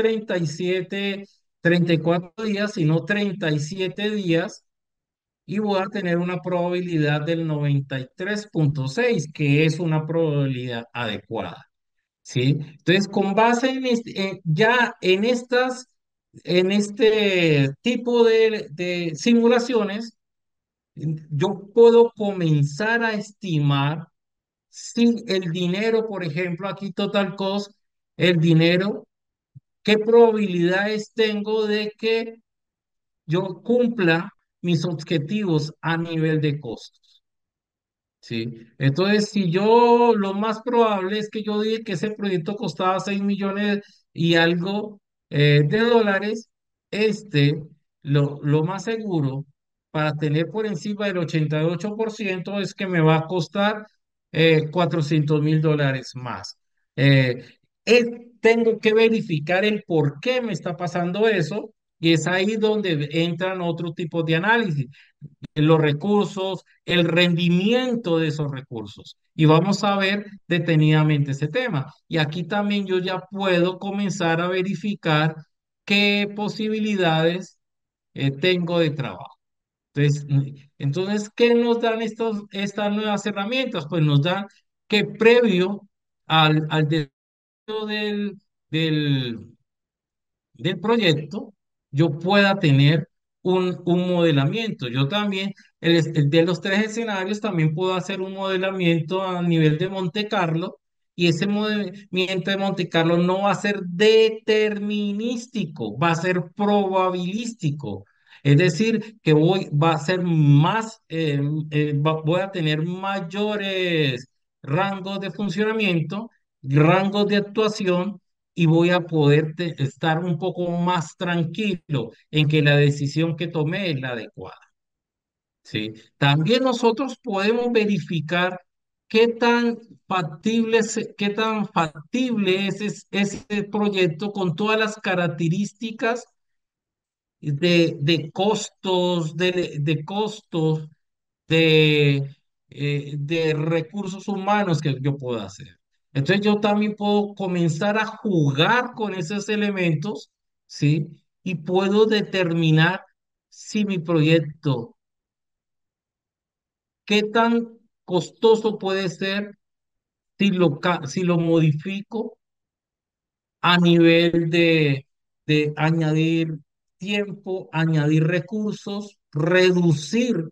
34 días, sino 37 días y voy a tener una probabilidad del 93,6, que es una probabilidad adecuada. ¿Sí? Entonces, con base ya en este tipo de simulaciones, yo puedo comenzar a estimar si el dinero, por ejemplo, aquí total cost, el dinero, qué probabilidades tengo de que yo cumpla mis objetivos a nivel de costos. Sí, entonces si yo lo más probable es que yo diga que ese proyecto costaba 6 millones y algo de dólares, este, lo más seguro para tener por encima del 88% es que me va a costar $400,000 más. Eh, Tengo que verificar el por qué me está pasando eso y es ahí donde entran otro tipo de análisis, los recursos, el rendimiento de esos recursos. Y vamos a ver detenidamente ese tema. Y aquí también yo ya puedo comenzar a verificar qué posibilidades tengo de trabajo. Entonces, ¿qué nos dan estas nuevas herramientas? Pues nos dan que previo al desarrollo del, del proyecto, yo pueda tener un modelamiento. Yo también, de los tres escenarios, también puedo hacer un modelamiento a nivel de Monte Carlo, y ese modelamiento de Monte Carlo no va a ser determinístico, va a ser probabilístico. Es decir, que va a ser más, voy a tener mayores rangos de funcionamiento, rangos de actuación, y voy a poder estar un poco más tranquilo en que la decisión que tomé es la adecuada. ¿Sí? También nosotros podemos verificar qué tan factible es ese proyecto con todas las características de costos, de recursos humanos que yo puedo hacer. Entonces yo también puedo comenzar a jugar con esos elementos, ¿sí? Y puedo determinar si mi proyecto, qué tan costoso puede ser si lo modifico a nivel de añadir tiempo, añadir recursos, reducir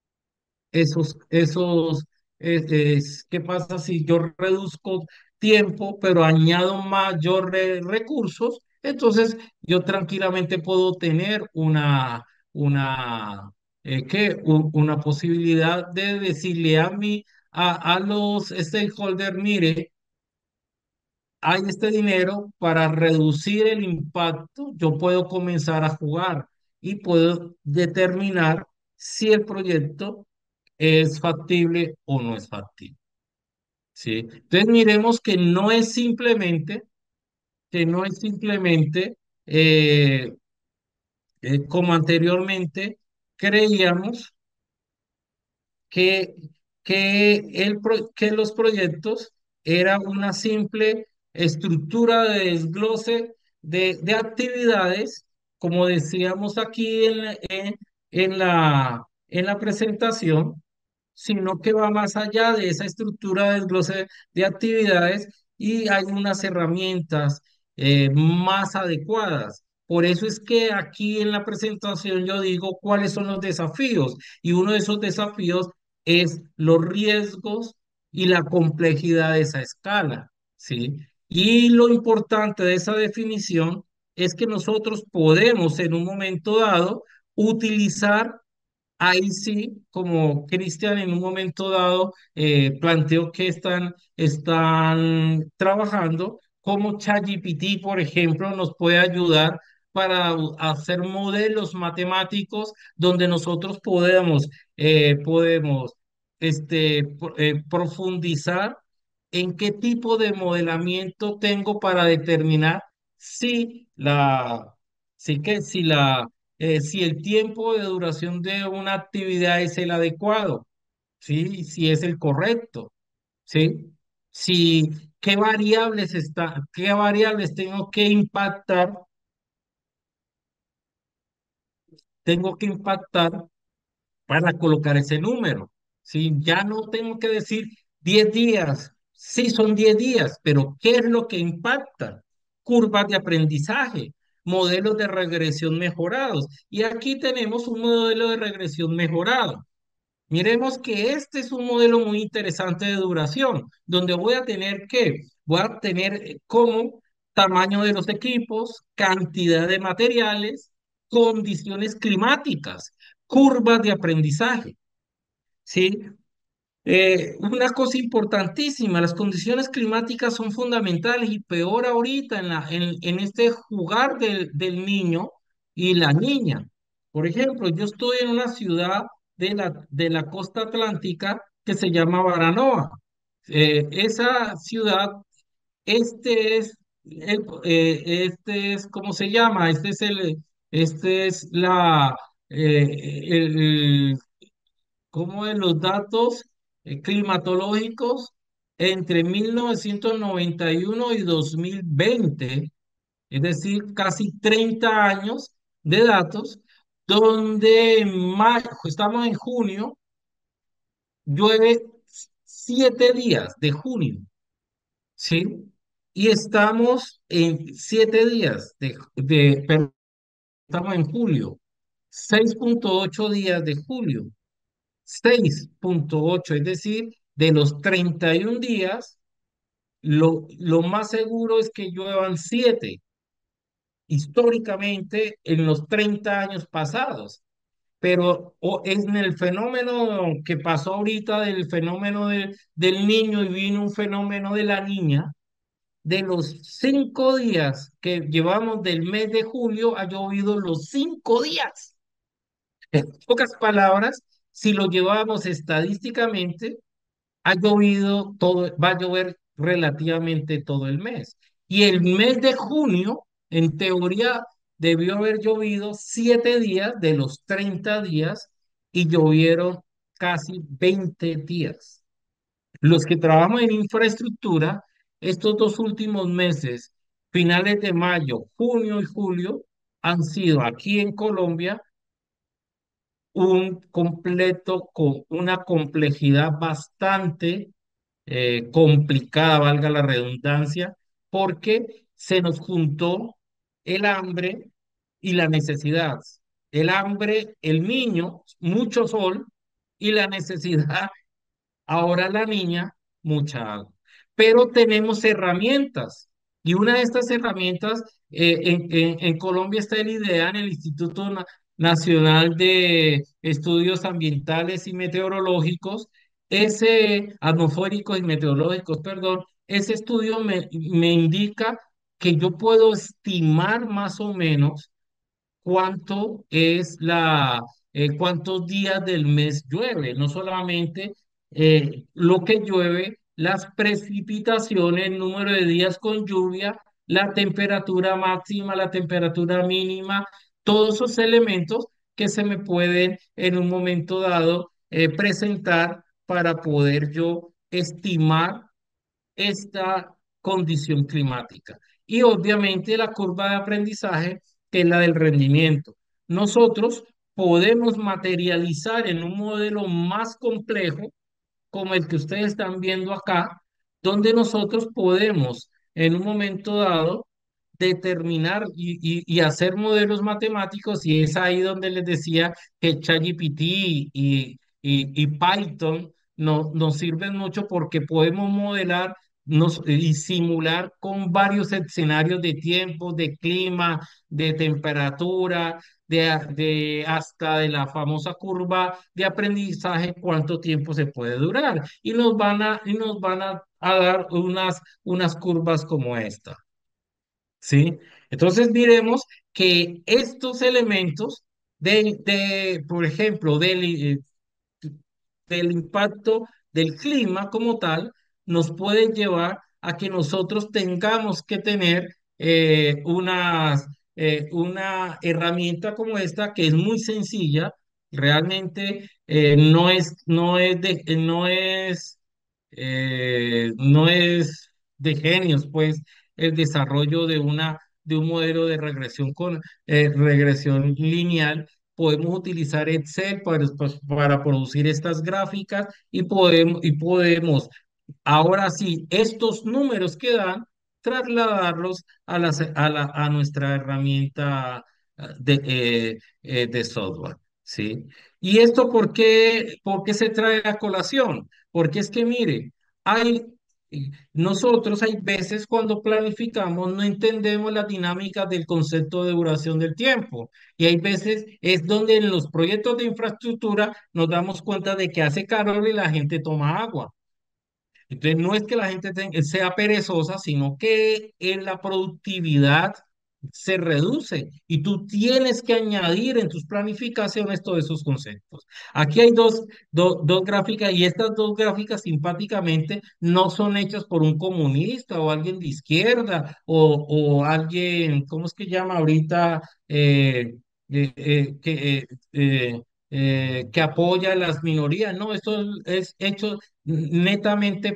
¿qué pasa si yo reduzco tiempo, pero añado mayores recursos? Entonces, yo tranquilamente puedo tener una posibilidad de decirle a los stakeholders: mire, hay este dinero para reducir el impacto, yo puedo comenzar a jugar y puedo determinar si el proyecto es factible o no es factible. ¿Sí? Entonces miremos que no es simplemente eh, como anteriormente creíamos que, que los proyectos era una simple estructura de desglose de actividades, como decíamos aquí en la presentación, sino que va más allá de esa estructura de desglose de actividades y hay unas herramientas más adecuadas. Por eso es que aquí en la presentación yo digo cuáles son los desafíos, y uno de esos desafíos es los riesgos y la complejidad de esa escala, ¿sí? Y lo importante de esa definición es que nosotros podemos en un momento dado utilizar ahí sí, como Cristian en un momento dado planteó que están trabajando, como ChatGPT, por ejemplo, nos puede ayudar para hacer modelos matemáticos donde nosotros podemos profundizar en qué tipo de modelamiento tengo para determinar si si el tiempo de duración de una actividad es el adecuado, ¿sí? Si es el correcto, ¿sí? Si, qué variables tengo que impactar para colocar ese número, ¿sí? Ya no tengo que decir 10 días, sí son 10 días, pero ¿qué es lo que impacta? Curvas de aprendizaje, modelos de regresión mejorados. Y aquí tenemos un modelo de regresión mejorado. Miremos que este es un modelo muy interesante de duración, donde voy a tener como tamaño de los equipos, cantidad de materiales, condiciones climáticas, curvas de aprendizaje, ¿sí? Una cosa importantísima, las condiciones climáticas son fundamentales y peor ahorita en este jugar del niño y la niña. Por ejemplo, yo estoy en una ciudad de la costa atlántica que se llama Baranoa. Esa ciudad, ¿cómo se llama? Este es el, como en los datos climatológicos entre 1991 y 2020, es decir, casi 30 años de datos, donde estamos en junio, llueve 7 días de junio, ¿sí? Y estamos en 7 días perdón, estamos en julio, 6,8 días de julio. 6,8, es decir, de los 31 días, lo más seguro es que lluevan 7 históricamente en los 30 años pasados. Pero en el fenómeno que pasó ahorita del fenómeno del niño y vino un fenómeno de la niña, de los 5 días que llevamos del mes de julio, ha llovido los 5 días. En pocas palabras, si lo llevamos estadísticamente, ha llovido todo, va a llover relativamente todo el mes. Y el mes de junio, en teoría, debió haber llovido 7 días de los 30 días y llovieron casi 20 días. Los que trabajamos en infraestructura, estos 2 últimos meses, finales de mayo, junio y julio, han sido aquí en Colombia un completo con una complejidad bastante complicada, valga la redundancia, porque se nos juntó el hambre y la necesidad. El hambre, el niño, mucho sol, y la necesidad, ahora la niña, mucha agua. Pero tenemos herramientas, y una de estas herramientas, en Colombia está el IDEA, en el Nacional de Estudios Ambientales y Meteorológicos, atmosféricos y meteorológicos, perdón, ese estudio me indica que yo puedo estimar más o menos cuántos días del mes llueve, no solamente lo que llueve, las precipitaciones, el número de días con lluvia, la temperatura máxima, la temperatura mínima, todos esos elementos que se me pueden en un momento dado presentar para poder yo estimar esta condición climática. Y obviamente la curva de aprendizaje, que es la del rendimiento. Nosotros podemos materializar en un modelo más complejo, como el que ustedes están viendo acá, donde nosotros podemos en un momento dado determinar y hacer modelos matemáticos, y es ahí donde les decía que ChatGPT y Python nos sirven mucho porque podemos modelar y simular con varios escenarios de tiempo, de clima, de temperatura, de hasta de la famosa curva de aprendizaje, cuánto tiempo se puede durar. Y nos van a dar unas curvas como esta. ¿Sí? Entonces diremos que estos elementos por ejemplo, del impacto del clima como tal, nos pueden llevar a que nosotros tengamos que tener una herramienta como esta que es muy sencilla, realmente no es de genios, pues, el desarrollo de un modelo de regresión con regresión lineal. Podemos utilizar Excel para producir estas gráficas y podemos, ahora sí, estos números que dan, trasladarlos a nuestra herramienta de software, ¿sí? ¿Y esto por qué se trae a colación? Porque es que, mire, hay, nosotros hay veces cuando planificamos no entendemos la dinámica del concepto de duración del tiempo. Y hay veces es donde en los proyectos de infraestructura nos damos cuenta de que hace calor y la gente toma agua. Entonces, no es que la gente sea perezosa, sino que en la productividad se reduce y tú tienes que añadir en tus planificaciones todos esos conceptos. Aquí hay dos gráficas y estas dos gráficas simpáticamente no son hechas por un comunista o alguien de izquierda o alguien, ¿cómo es que llama ahorita? Eh, eh, que, eh, eh, que apoya a las minorías. No, esto es hecho netamente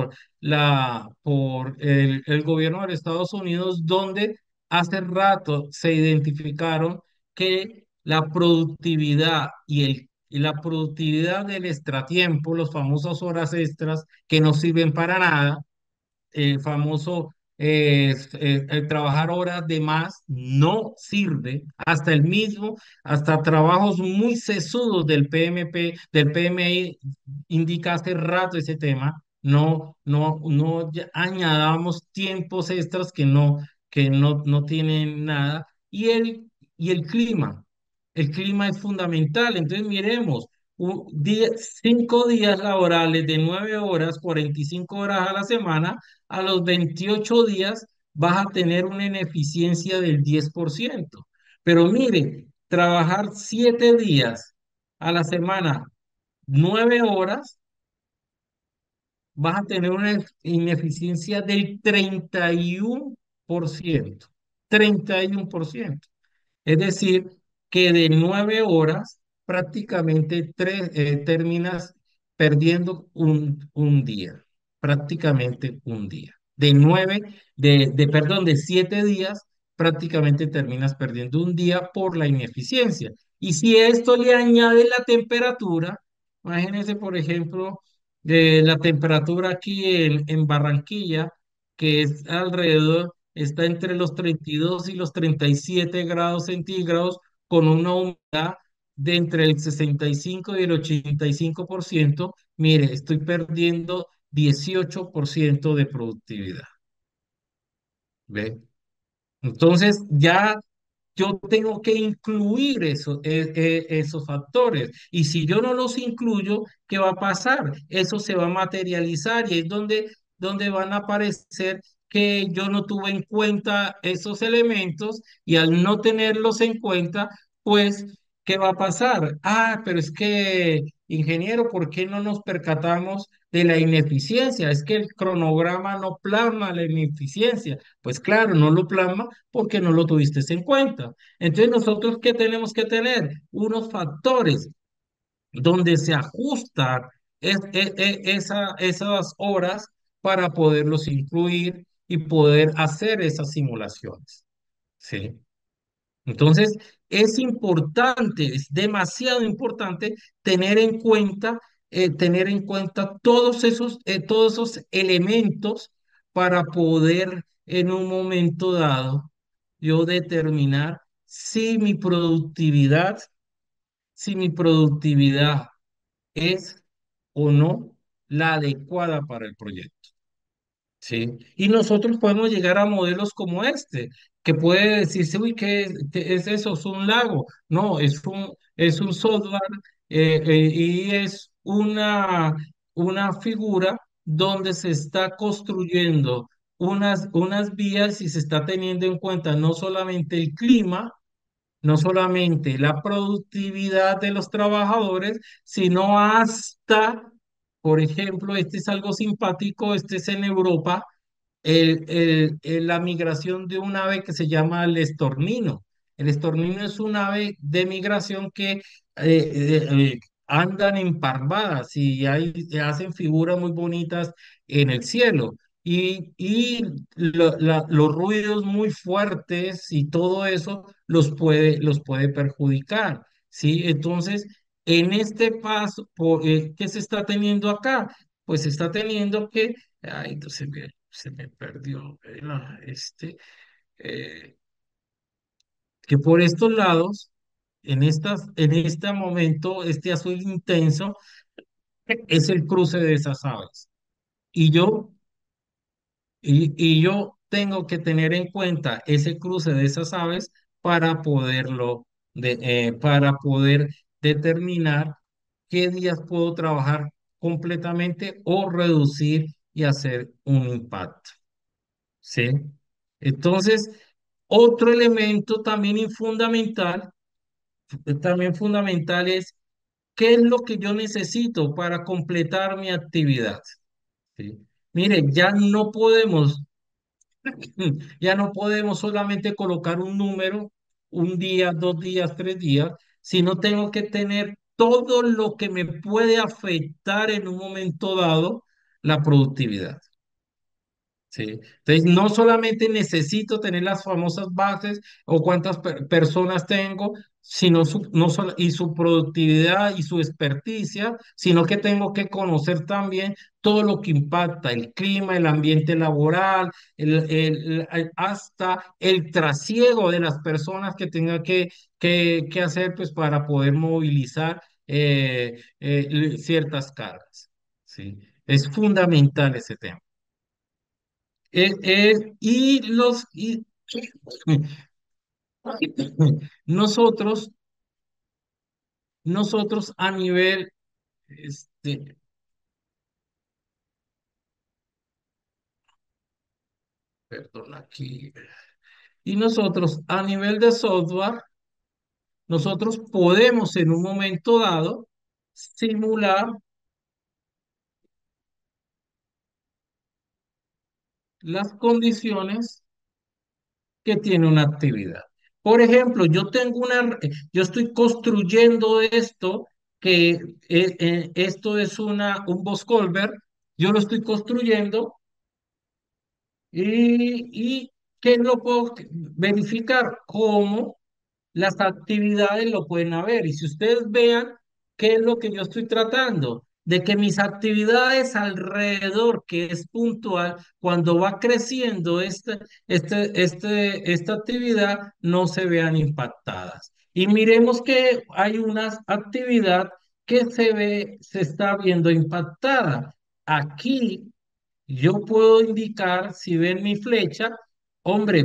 por el gobierno de Estados Unidos, donde hace rato se identificaron que la productividad y la productividad del extratiempo, los famosos horas extras que no sirven para nada, el famoso el trabajar horas de más no sirve, hasta trabajos muy sesudos del del PMI indica hace rato ese tema, no añadamos tiempos extras que no tienen nada, y el clima es fundamental, entonces miremos, 5 días laborales de 9 horas, 45 horas a la semana, a los 28 días vas a tener una ineficiencia del 10%. Pero mire, trabajar 7 días a la semana, 9 horas, vas a tener una ineficiencia del 31%. 31%. Es decir, que de 9 horas prácticamente terminas perdiendo un día, prácticamente un día. Perdón, de 7 días prácticamente terminas perdiendo un día por la ineficiencia. Y si a esto le añade la temperatura, imagínense, por ejemplo, la temperatura aquí en Barranquilla, que es alrededor está entre los 32 y los 37 grados centígrados, con una humedad de entre el 65 y el 85%. Mire, estoy perdiendo 18% de productividad. ¿Ve? Entonces, ya yo tengo que incluir esos factores. Y si yo no los incluyo, ¿qué va a pasar? Eso se va a materializar y es donde van a aparecer que yo no tuve en cuenta esos elementos y al no tenerlos en cuenta, pues, ¿qué va a pasar? Ah, pero es que, ingeniero, ¿por qué no nos percatamos de la ineficiencia? Es que el cronograma no plasma la ineficiencia. Pues claro, no lo plasma porque no lo tuviste en cuenta. Entonces, nosotros, ¿qué tenemos que tener? Unos factores donde se ajustan esas horas para poderlos incluir y poder hacer esas simulaciones. ¿Sí? Entonces, es importante, es demasiado importante tener en cuenta todos esos elementos para poder en un momento dado yo determinar si mi productividad es o no la adecuada para el proyecto. ¿sí? Y nosotros podemos llegar a modelos como este, que puede decirse, uy, qué es eso? ¿Es un lago? No, es un software y es una figura donde se está construyendo unas vías y se está teniendo en cuenta no solamente el clima, no solamente la productividad de los trabajadores, sino hasta, por ejemplo, este es algo simpático, este es en Europa, la migración de un ave que se llama el estornino. El estornino es un ave de migración que andan en parvadas y hacen figuras muy bonitas en el cielo. Los ruidos muy fuertes y todo eso los puede perjudicar, ¿sí? Entonces, en este paso, ¿qué se está teniendo acá? Pues se está teniendo que, ay, entonces se me perdió, eh, que por estos lados, en este momento, este azul intenso es el cruce de esas aves. Y yo, y yo tengo que tener en cuenta ese cruce de esas aves para para poder determinar qué días puedo trabajar completamente o reducir y hacer un impacto. ¿Sí? Entonces, otro elemento también fundamental es qué es lo que yo necesito para completar mi actividad. ¿Sí? Mire, ya no podemos solamente colocar un número, un día, 2 días, 3 días, sino tengo que tener todo lo que me puede afectar en un momento dado la productividad. Sí. Entonces, no solamente necesito tener las famosas bases o cuántas personas tengo, sino no y su productividad y su experticia, sino que tengo que conocer también todo lo que impacta el clima, el ambiente laboral, hasta el trasiego de las personas que tenga que hacer pues, para poder movilizar ciertas cargas. ¿Sí? Es fundamental ese tema. Y nosotros, nosotros a nivel, este, perdón, aquí, y nosotros a nivel de software, nosotros podemos en un momento dado simular las condiciones que tiene una actividad. Por ejemplo, yo estoy construyendo esto, que esto es un Boscolver, yo lo estoy construyendo. Y ¿qué lo puedo verificar? Cómo las actividades lo pueden haber. Y si ustedes vean qué es lo que yo estoy tratando, de que mis actividades alrededor, que es puntual, cuando va creciendo esta actividad, no se vean impactadas. Y miremos que hay una actividad que se está viendo impactada. Aquí yo puedo indicar, si ven mi flecha, hombre,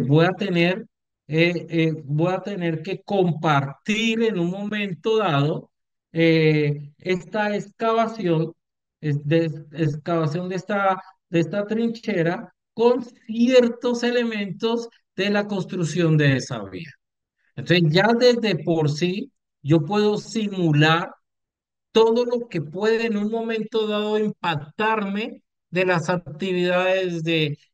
voy a tener que compartir en un momento dado esta excavación, excavación de esta trinchera con ciertos elementos de la construcción de esa vía. Entonces, ya desde por sí, yo puedo simular todo lo que puede en un momento dado impactarme de las actividades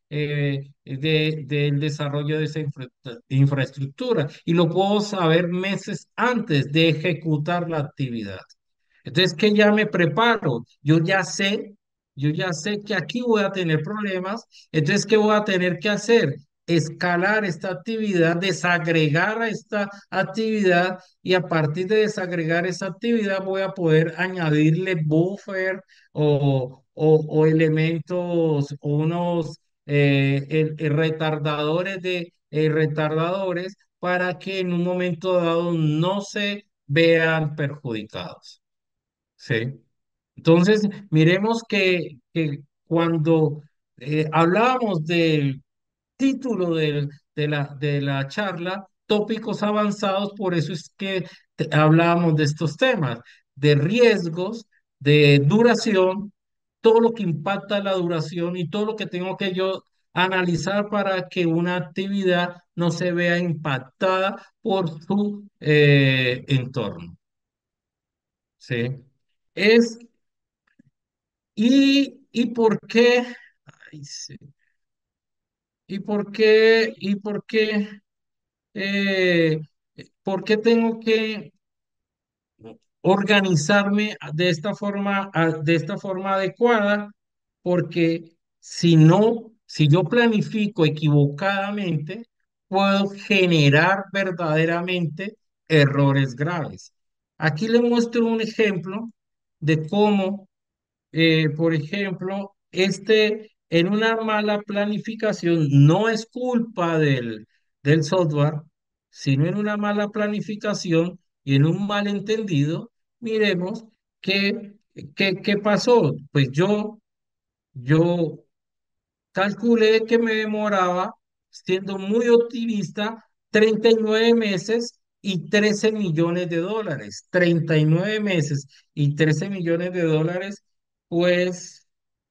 del desarrollo de esa infraestructura y lo puedo saber meses antes de ejecutar la actividad. Entonces, que ya me preparo, yo ya sé que aquí voy a tener problemas, entonces, ¿qué voy a tener que hacer? Escalar esta actividad, desagregar a esta actividad y a partir de desagregar esa actividad voy a poder añadirle buffer o elementos o unos retardadores para que en un momento dado no se vean perjudicados. ¿Sí? Entonces, miremos que cuando hablábamos del título de la charla, tópicos avanzados, por eso es que hablábamos de estos temas, de riesgos, de duración, todo lo que impacta la duración y todo lo que tengo que yo analizar para que una actividad no se vea impactada por su entorno. ¿Sí? Es, y por qué, ay, sí, y eh, por qué tengo que organizarme de esta forma adecuada? Porque si no, si yo planifico equivocadamente, puedo generar verdaderamente errores graves. Aquí le muestro un ejemplo de cómo por ejemplo, en una mala planificación no es culpa del software, sino en una mala planificación y en un malentendido, miremos qué, qué pasó. Pues yo calculé que me demoraba, siendo muy optimista, 39 meses y 13 millones de dólares. 39 meses y 13 millones de dólares, pues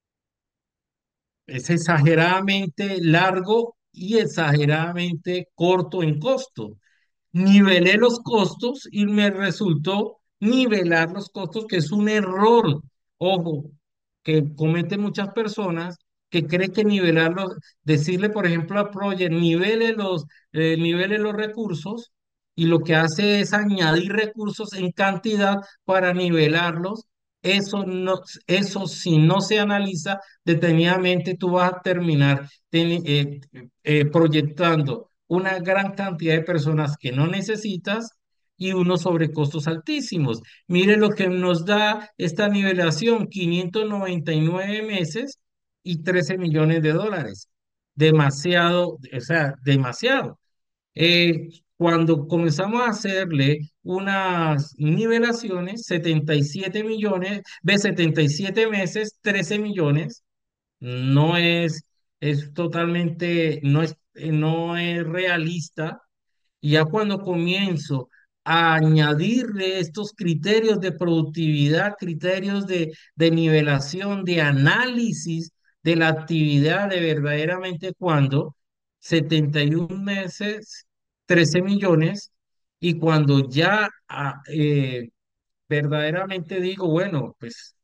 es exageradamente largo y exageradamente corto en costo. Nivelé los costos y me resultó nivelar los costos, que es un error, ojo, que cometen muchas personas que creen que nivelarlos, decirle, por ejemplo, a Project, nivele los recursos, y lo que hace es añadir recursos en cantidad para nivelarlos. Eso no, eso si no se analiza detenidamente, tú vas a terminar proyectando una gran cantidad de personas que no necesitas y unos sobrecostos altísimos. Mire lo que nos da esta nivelación: 599 meses y 13 millones de dólares. Demasiado, o sea, demasiado. Cuando comenzamos a hacerle unas nivelaciones, 77 millones, de 77 meses, 13 millones, no es totalmente, no es realista. Y ya cuando comienzo a añadirle estos criterios de productividad, criterios de nivelación, de análisis de la actividad de verdaderamente cuando 71 meses, 13 millones, y cuando ya verdaderamente digo, bueno, pues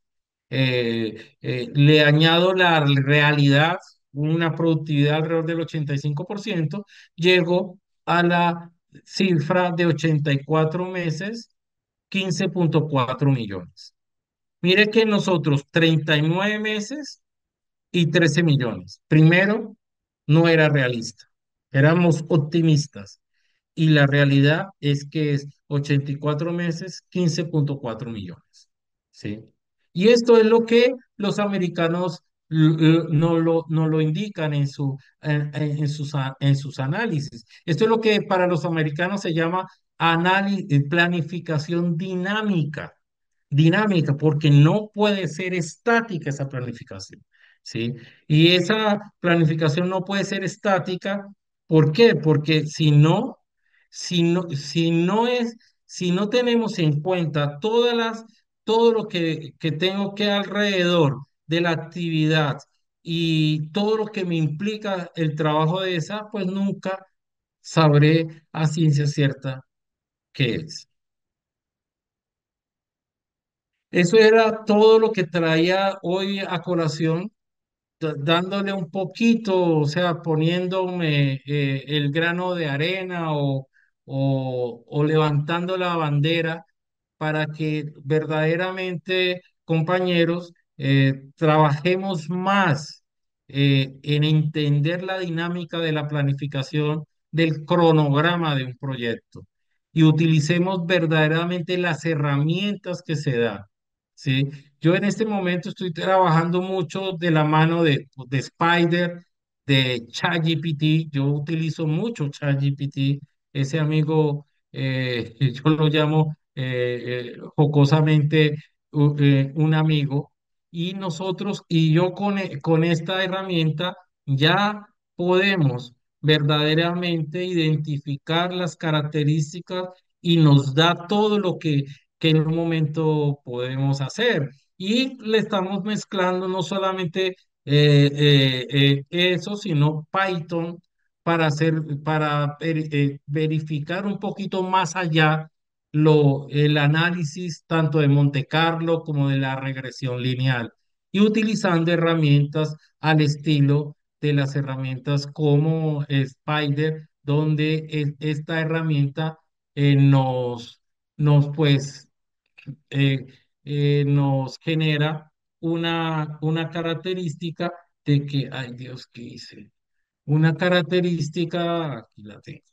le añado la realidad, una productividad alrededor del 85%, llego a la cifra de 84 meses, 15,4 millones. Mire que nosotros 39 meses y 13 millones. Primero, no era realista, éramos optimistas. Y la realidad es que es 84 meses, 15,4 millones. ¿Sí? Y esto es lo que los americanos no lo indican en sus análisis. Esto es lo que para los americanos se llama planificación dinámica. Dinámica, porque no puede ser estática esa planificación. ¿Sí? Y esa planificación no puede ser estática. ¿Por qué? Porque si no tenemos en cuenta todo lo que tengo que alrededor de la actividad y todo lo que me implica el trabajo de esa, pues nunca sabré a ciencia cierta qué es. Eso era todo lo que traía hoy a colación, dándole un poquito, o sea, poniéndome el grano de arena o levantando la bandera para que verdaderamente, compañeros, trabajemos más en entender la dinámica de la planificación del cronograma de un proyecto y utilicemos verdaderamente las herramientas que se dan. ¿Sí? Yo en este momento estoy trabajando mucho de la mano de Spider, de ChatGPT. Yo utilizo mucho ChatGPT, ese amigo, yo lo llamo jocosamente un amigo. y nosotros y yo con esta herramienta ya podemos verdaderamente identificar las características y nos da todo lo que en un momento podemos hacer. Y le estamos mezclando no solamente eso, sino Python para verificar un poquito más allá el análisis tanto de Monte Carlo como de la regresión lineal y utilizando herramientas al estilo de las herramientas como Spider, donde esta herramienta nos, nos pues eh, nos genera una característica de que, ay Dios, ¿qué hice? Una característica, aquí la tengo,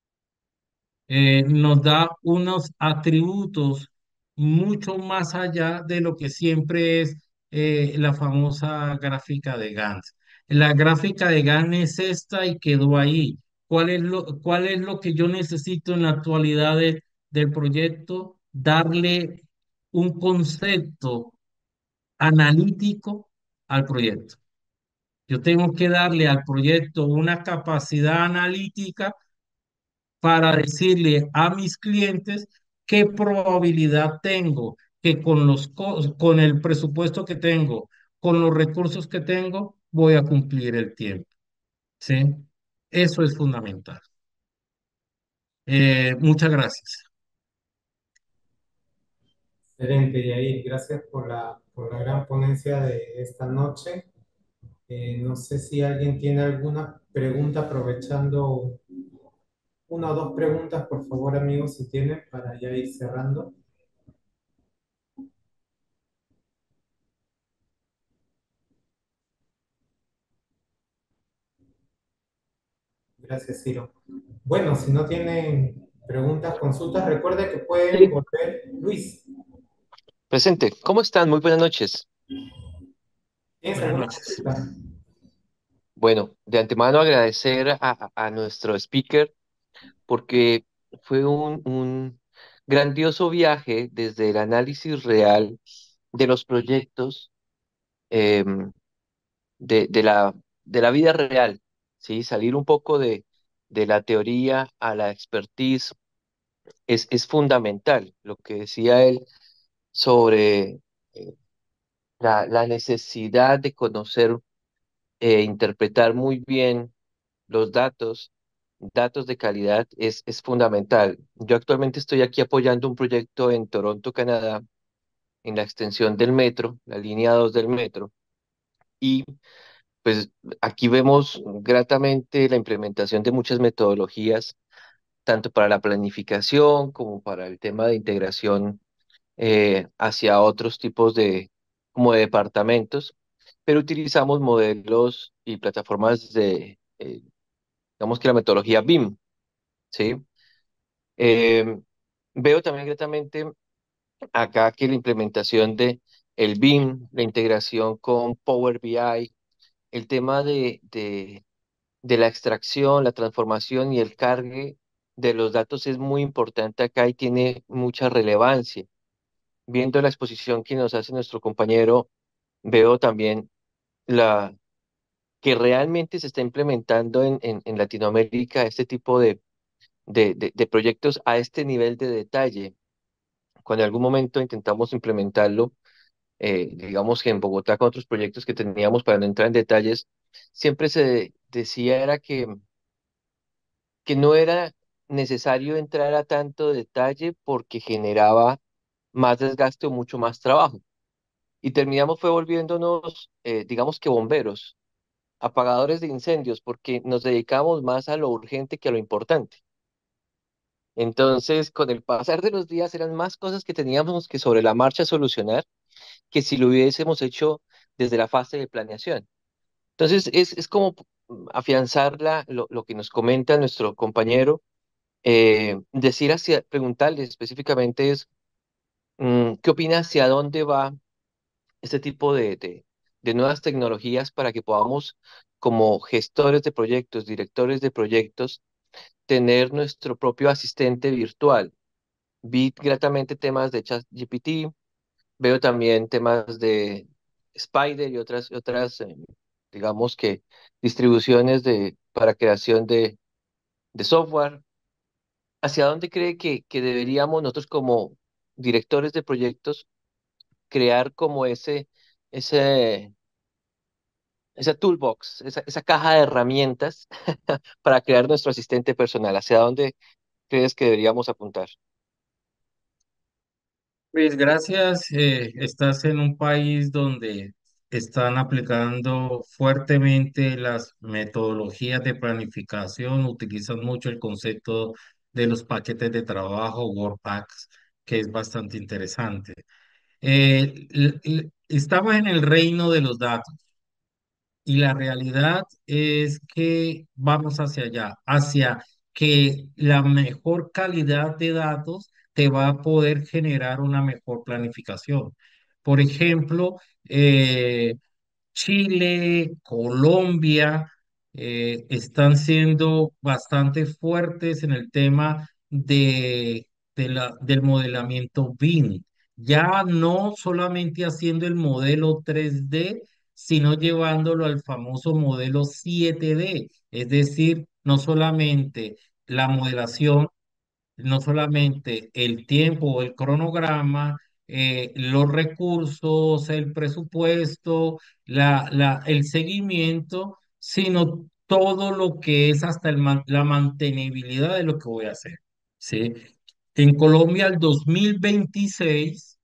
nos da unos atributos mucho más allá de lo que siempre es la famosa gráfica de Gantt. La gráfica de Gantt es esta y quedó ahí. Cuál es lo que yo necesito en la actualidad del proyecto? Darle un concepto analítico al proyecto. Yo tengo que darle al proyecto una capacidad analítica para decirle a mis clientes qué probabilidad tengo que con el presupuesto que tengo, con los recursos que tengo, voy a cumplir el tiempo. ¿Sí? Eso es fundamental. Muchas gracias. Excelente, Yair. Gracias por la gran ponencia de esta noche. No sé si alguien tiene alguna pregunta, aprovechando una o dos preguntas, por favor, amigos, si tienen, para ya ir cerrando. Gracias, Ciro. Bueno, si no tienen preguntas, consultas, recuerde que pueden Sí, volver. Luis, presente. ¿Cómo están? Muy buenas noches. ¿tienes Buenas alguna noches. consulta? Bueno, de antemano agradecer a nuestro speaker porque fue un grandioso viaje desde el análisis real de los proyectos em, de la vida real, ¿sí? Salir un poco de la teoría a la expertise es fundamental. Lo que decía él sobre eh, la necesidad de conocer interpretar muy bien los datos de calidad es fundamental. Yo actualmente estoy aquí apoyando un proyecto en Toronto, Canadá, en la extensión del metro, la línea 2 del metro, y pues aquí vemos gratamente la implementación de muchas metodologías, tanto para la planificación como para el tema de integración hacia otros tipos como de departamentos, pero utilizamos modelos y plataformas digamos que la metodología BIM, ¿sí? Eh, Veo también gratamente acá que la implementación de el BIM, la integración con Power BI, el tema de la extracción, la transformación y el cargue de los datos es muy importante acá y tiene mucha relevancia. Viendo la exposición que nos hace nuestro compañero, veo también la que realmente se está implementando en Latinoamérica este tipo de proyectos a este nivel de detalle. Cuando en algún momento intentamos implementarlo, digamos que en Bogotá con otros proyectos que teníamos para no entrar en detalles, siempre se decía era que no era necesario entrar a tanto detalle porque generaba más desgaste o mucho más trabajo. Y terminamos fue volviéndonos, digamos que bomberos, apagadores de incendios, porque nos dedicamos más a lo urgente que a lo importante. Entonces, con el pasar de los días eran más cosas que teníamos que sobre la marcha solucionar que si lo hubiésemos hecho desde la fase de planeación. Entonces, es como afianzar lo que nos comenta nuestro compañero, preguntarle específicamente es, ¿qué opina hacia dónde va este tipo de nuevas tecnologías para que podamos, como gestores de proyectos, directores de proyectos, tener nuestro propio asistente virtual? Vi gratamente temas de ChatGPT, veo también temas Spider y otras, digamos que, distribuciones para creación de software. ¿Hacia dónde cree que deberíamos nosotros como directores de proyectos crear como ese, esa toolbox, esa caja de herramientas para crear nuestro asistente personal? ¿Hacia dónde crees que deberíamos apuntar? Pues gracias, estás en un país donde están aplicando fuertemente las metodologías de planificación, utilizan mucho el concepto de los paquetes de trabajo, work packs, que es bastante interesante. Estamos en el reino de los datos. Y la realidad es que vamos hacia allá, hacia que la mejor calidad de datos te va a poder generar una mejor planificación. Por ejemplo, Chile, Colombia, están siendo bastante fuertes en el tema del modelamiento BIM. Ya no solamente haciendo el modelo 3D, sino llevándolo al famoso modelo 7D. Es decir, no solamente la modelación, no solamente el tiempo o el cronograma, los recursos, el presupuesto, el seguimiento, sino todo lo que es hasta la mantenibilidad de lo que voy a hacer. ¿Sí? En Colombia, el 2026,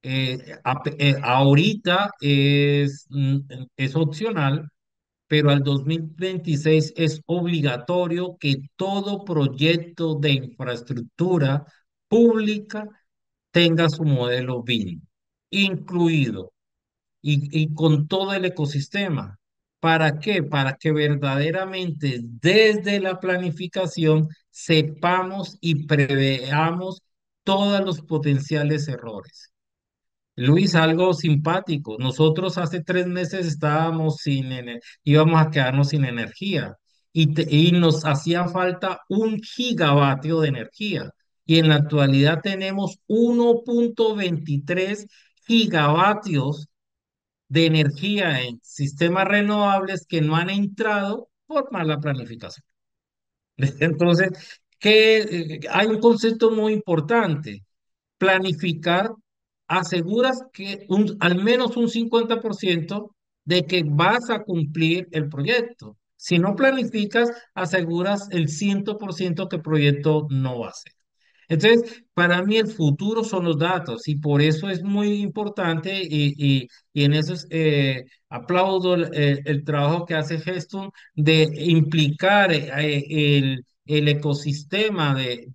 ahorita es opcional, pero al 2026 es obligatorio que todo proyecto de infraestructura pública tenga su modelo BIM, incluido y con todo el ecosistema. ¿Para qué? Para que verdaderamente desde la planificación sepamos y preveamos todos los potenciales errores. Luis, algo simpático. Nosotros hace 3 meses estábamos íbamos a quedarnos sin energía y nos hacía falta 1 gigavatio de energía. Y en la actualidad tenemos 1,23 gigavatios de energía en sistemas renovables que no han entrado por mala planificación. Entonces, hay un concepto muy importante. Planificar, aseguras que al menos un 50% de que vas a cumplir el proyecto. Si no planificas, aseguras el 100% que el proyecto no va a ser. Entonces, para mí el futuro son los datos y por eso es muy importante y en eso aplaudo el trabajo que hace Geston de implicar el ecosistema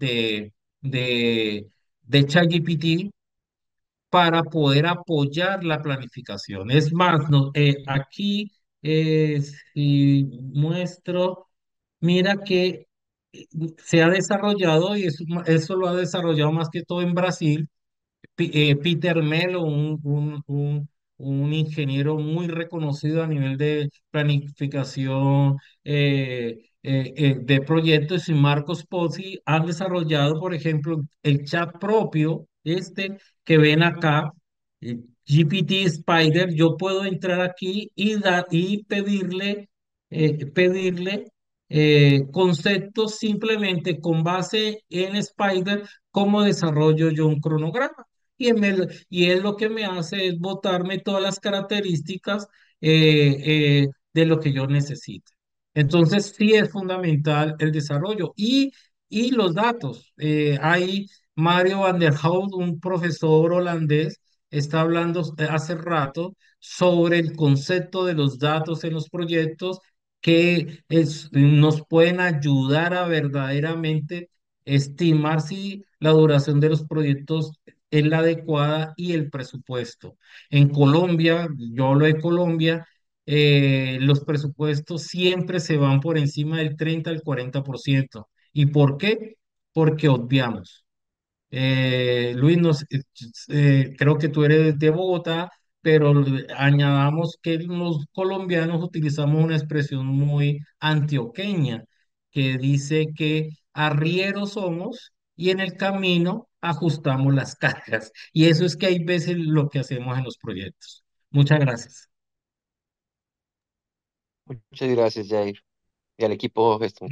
de, de ChatGPT para poder apoyar la planificación. Es más, aquí si muestro, mira que se ha desarrollado y eso lo ha desarrollado más que todo en Brasil. Peter Melo, un ingeniero muy reconocido a nivel de planificación de proyectos, y Marcos Pozzi han desarrollado, por ejemplo, el chat propio, que ven acá, GPT Spider. Yo puedo entrar aquí y pedirle conceptos simplemente con base en Spider, cómo desarrollo yo un cronograma. Y él lo que me hace es botarme todas las características de lo que yo necesito. Entonces, sí es fundamental el desarrollo y los datos. Hay Mario van der Hout, un profesor holandés, está hablando hace rato sobre el concepto de los datos en los proyectos que nos pueden ayudar a verdaderamente estimar si la duración de los proyectos es la adecuada y el presupuesto. En Colombia, yo hablo de Colombia, los presupuestos siempre se van por encima del 30 al 40%. ¿Y por qué? Porque obviamos. Luis, creo que tú eres de Bogotá, pero añadamos que los colombianos utilizamos una expresión muy antioqueña que dice que arrieros somos y en el camino ajustamos las cargas. Y eso es que hay veces lo que hacemos en los proyectos. Muchas gracias. Muchas gracias, Jair, y al equipo gestor.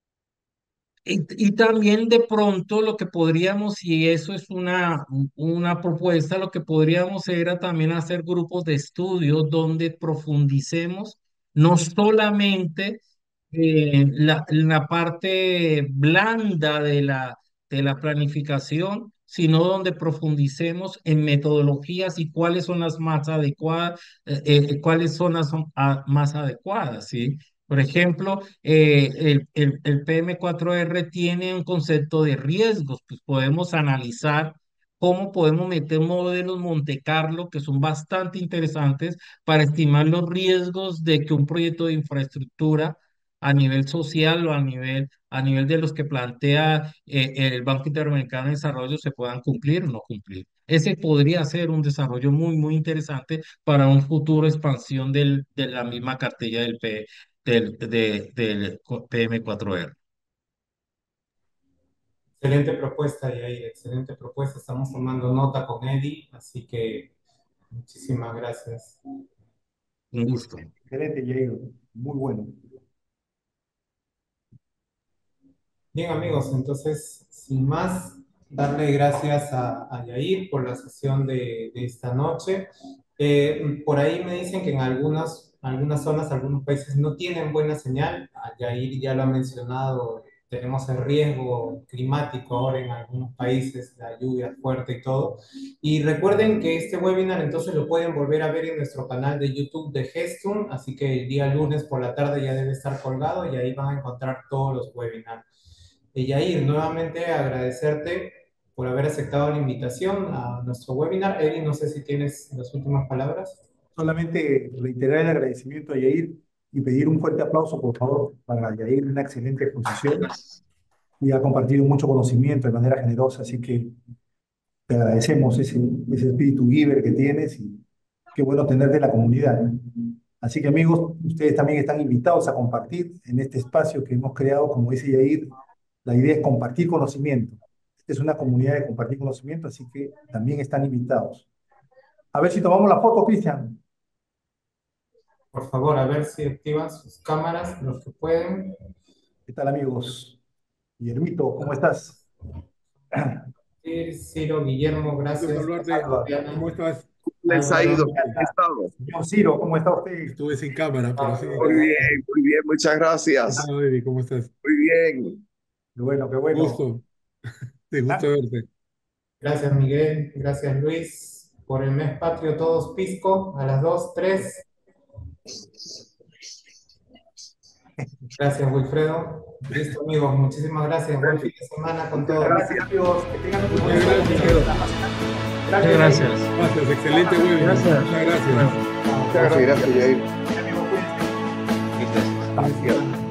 Y también de pronto lo que podríamos, y eso es una propuesta, lo que podríamos era también hacer grupos de estudio donde profundicemos no solamente la parte blanda de la planificación, sino donde profundicemos en metodologías y cuáles son las más adecuadas, cuáles son las más adecuadas, ¿sí? Por ejemplo, el PM4R tiene un concepto de riesgos, pues podemos analizar cómo podemos meter modelos Monte Carlo que son bastante interesantes para estimar los riesgos de que un proyecto de infraestructura a nivel social o a nivel de los que plantea el Banco Interamericano de Desarrollo se puedan cumplir o no cumplir. Ese podría ser un desarrollo muy, muy interesante para un futuro expansión de la misma cartilla del PM4R. Excelente propuesta, Yair, excelente propuesta. Estamos tomando nota con Eddie, así que muchísimas gracias. Un gusto. Excelente, Jair. Muy bueno. Bien, amigos, entonces, sin más, darle gracias a Yair por la sesión de esta noche. Por ahí me dicen que en algunas zonas, algunos países no tienen buena señal. Yair ya lo ha mencionado, tenemos el riesgo climático ahora en algunos países, la lluvia fuerte y todo. Y recuerden que este webinar entonces lo pueden volver a ver en nuestro canal de YouTube de Gestum, así que el día lunes por la tarde ya debe estar colgado y ahí van a encontrar todos los webinars. Yair, nuevamente agradecerte por haber aceptado la invitación a nuestro webinar. Eri, no sé si tienes las últimas palabras. Solamente reiterar el agradecimiento a Yair y pedir un fuerte aplauso, por favor, para Yair, una excelente exposición y ha compartido mucho conocimiento de manera generosa, así que te agradecemos ese espíritu giver que tienes y qué bueno tenerte en la comunidad. Así que amigos, ustedes también están invitados a compartir en este espacio que hemos creado, como dice Yair, la idea es compartir conocimiento. Esta es una comunidad de compartir conocimiento, así que también están invitados. A ver si tomamos la foto, Cristian. Por favor, a ver si activan sus cámaras, los que pueden. ¿Qué tal, amigos? Guillermito, ¿cómo estás? Sí, Ciro, Guillermo, gracias. ¿Cómo estás? Les ha Álvaro, ido, ¿cómo han estado? Señor Ciro, ¿cómo está usted? Estuve sin cámara, pero sí. Muy bien, muchas gracias. Ah, baby, ¿cómo estás? Muy bien. Qué bueno, qué bueno. Gusto. Sí, gusto verte. gracias Miguel, gracias Luis. Por el mes patrio todos pisco, a las 2, 3. Gracias, Wilfredo. Listo, amigos, muchísimas gracias. Buen fin de semana con todos. Gracias, amigos. Que tengan un buen Muchas gracias. Muchas gracias. Gracias, excelente webinar. Gracias. Muchas gracias. Muchas gracias, Jair. Amigos, cuídense. Gracias. Gracias.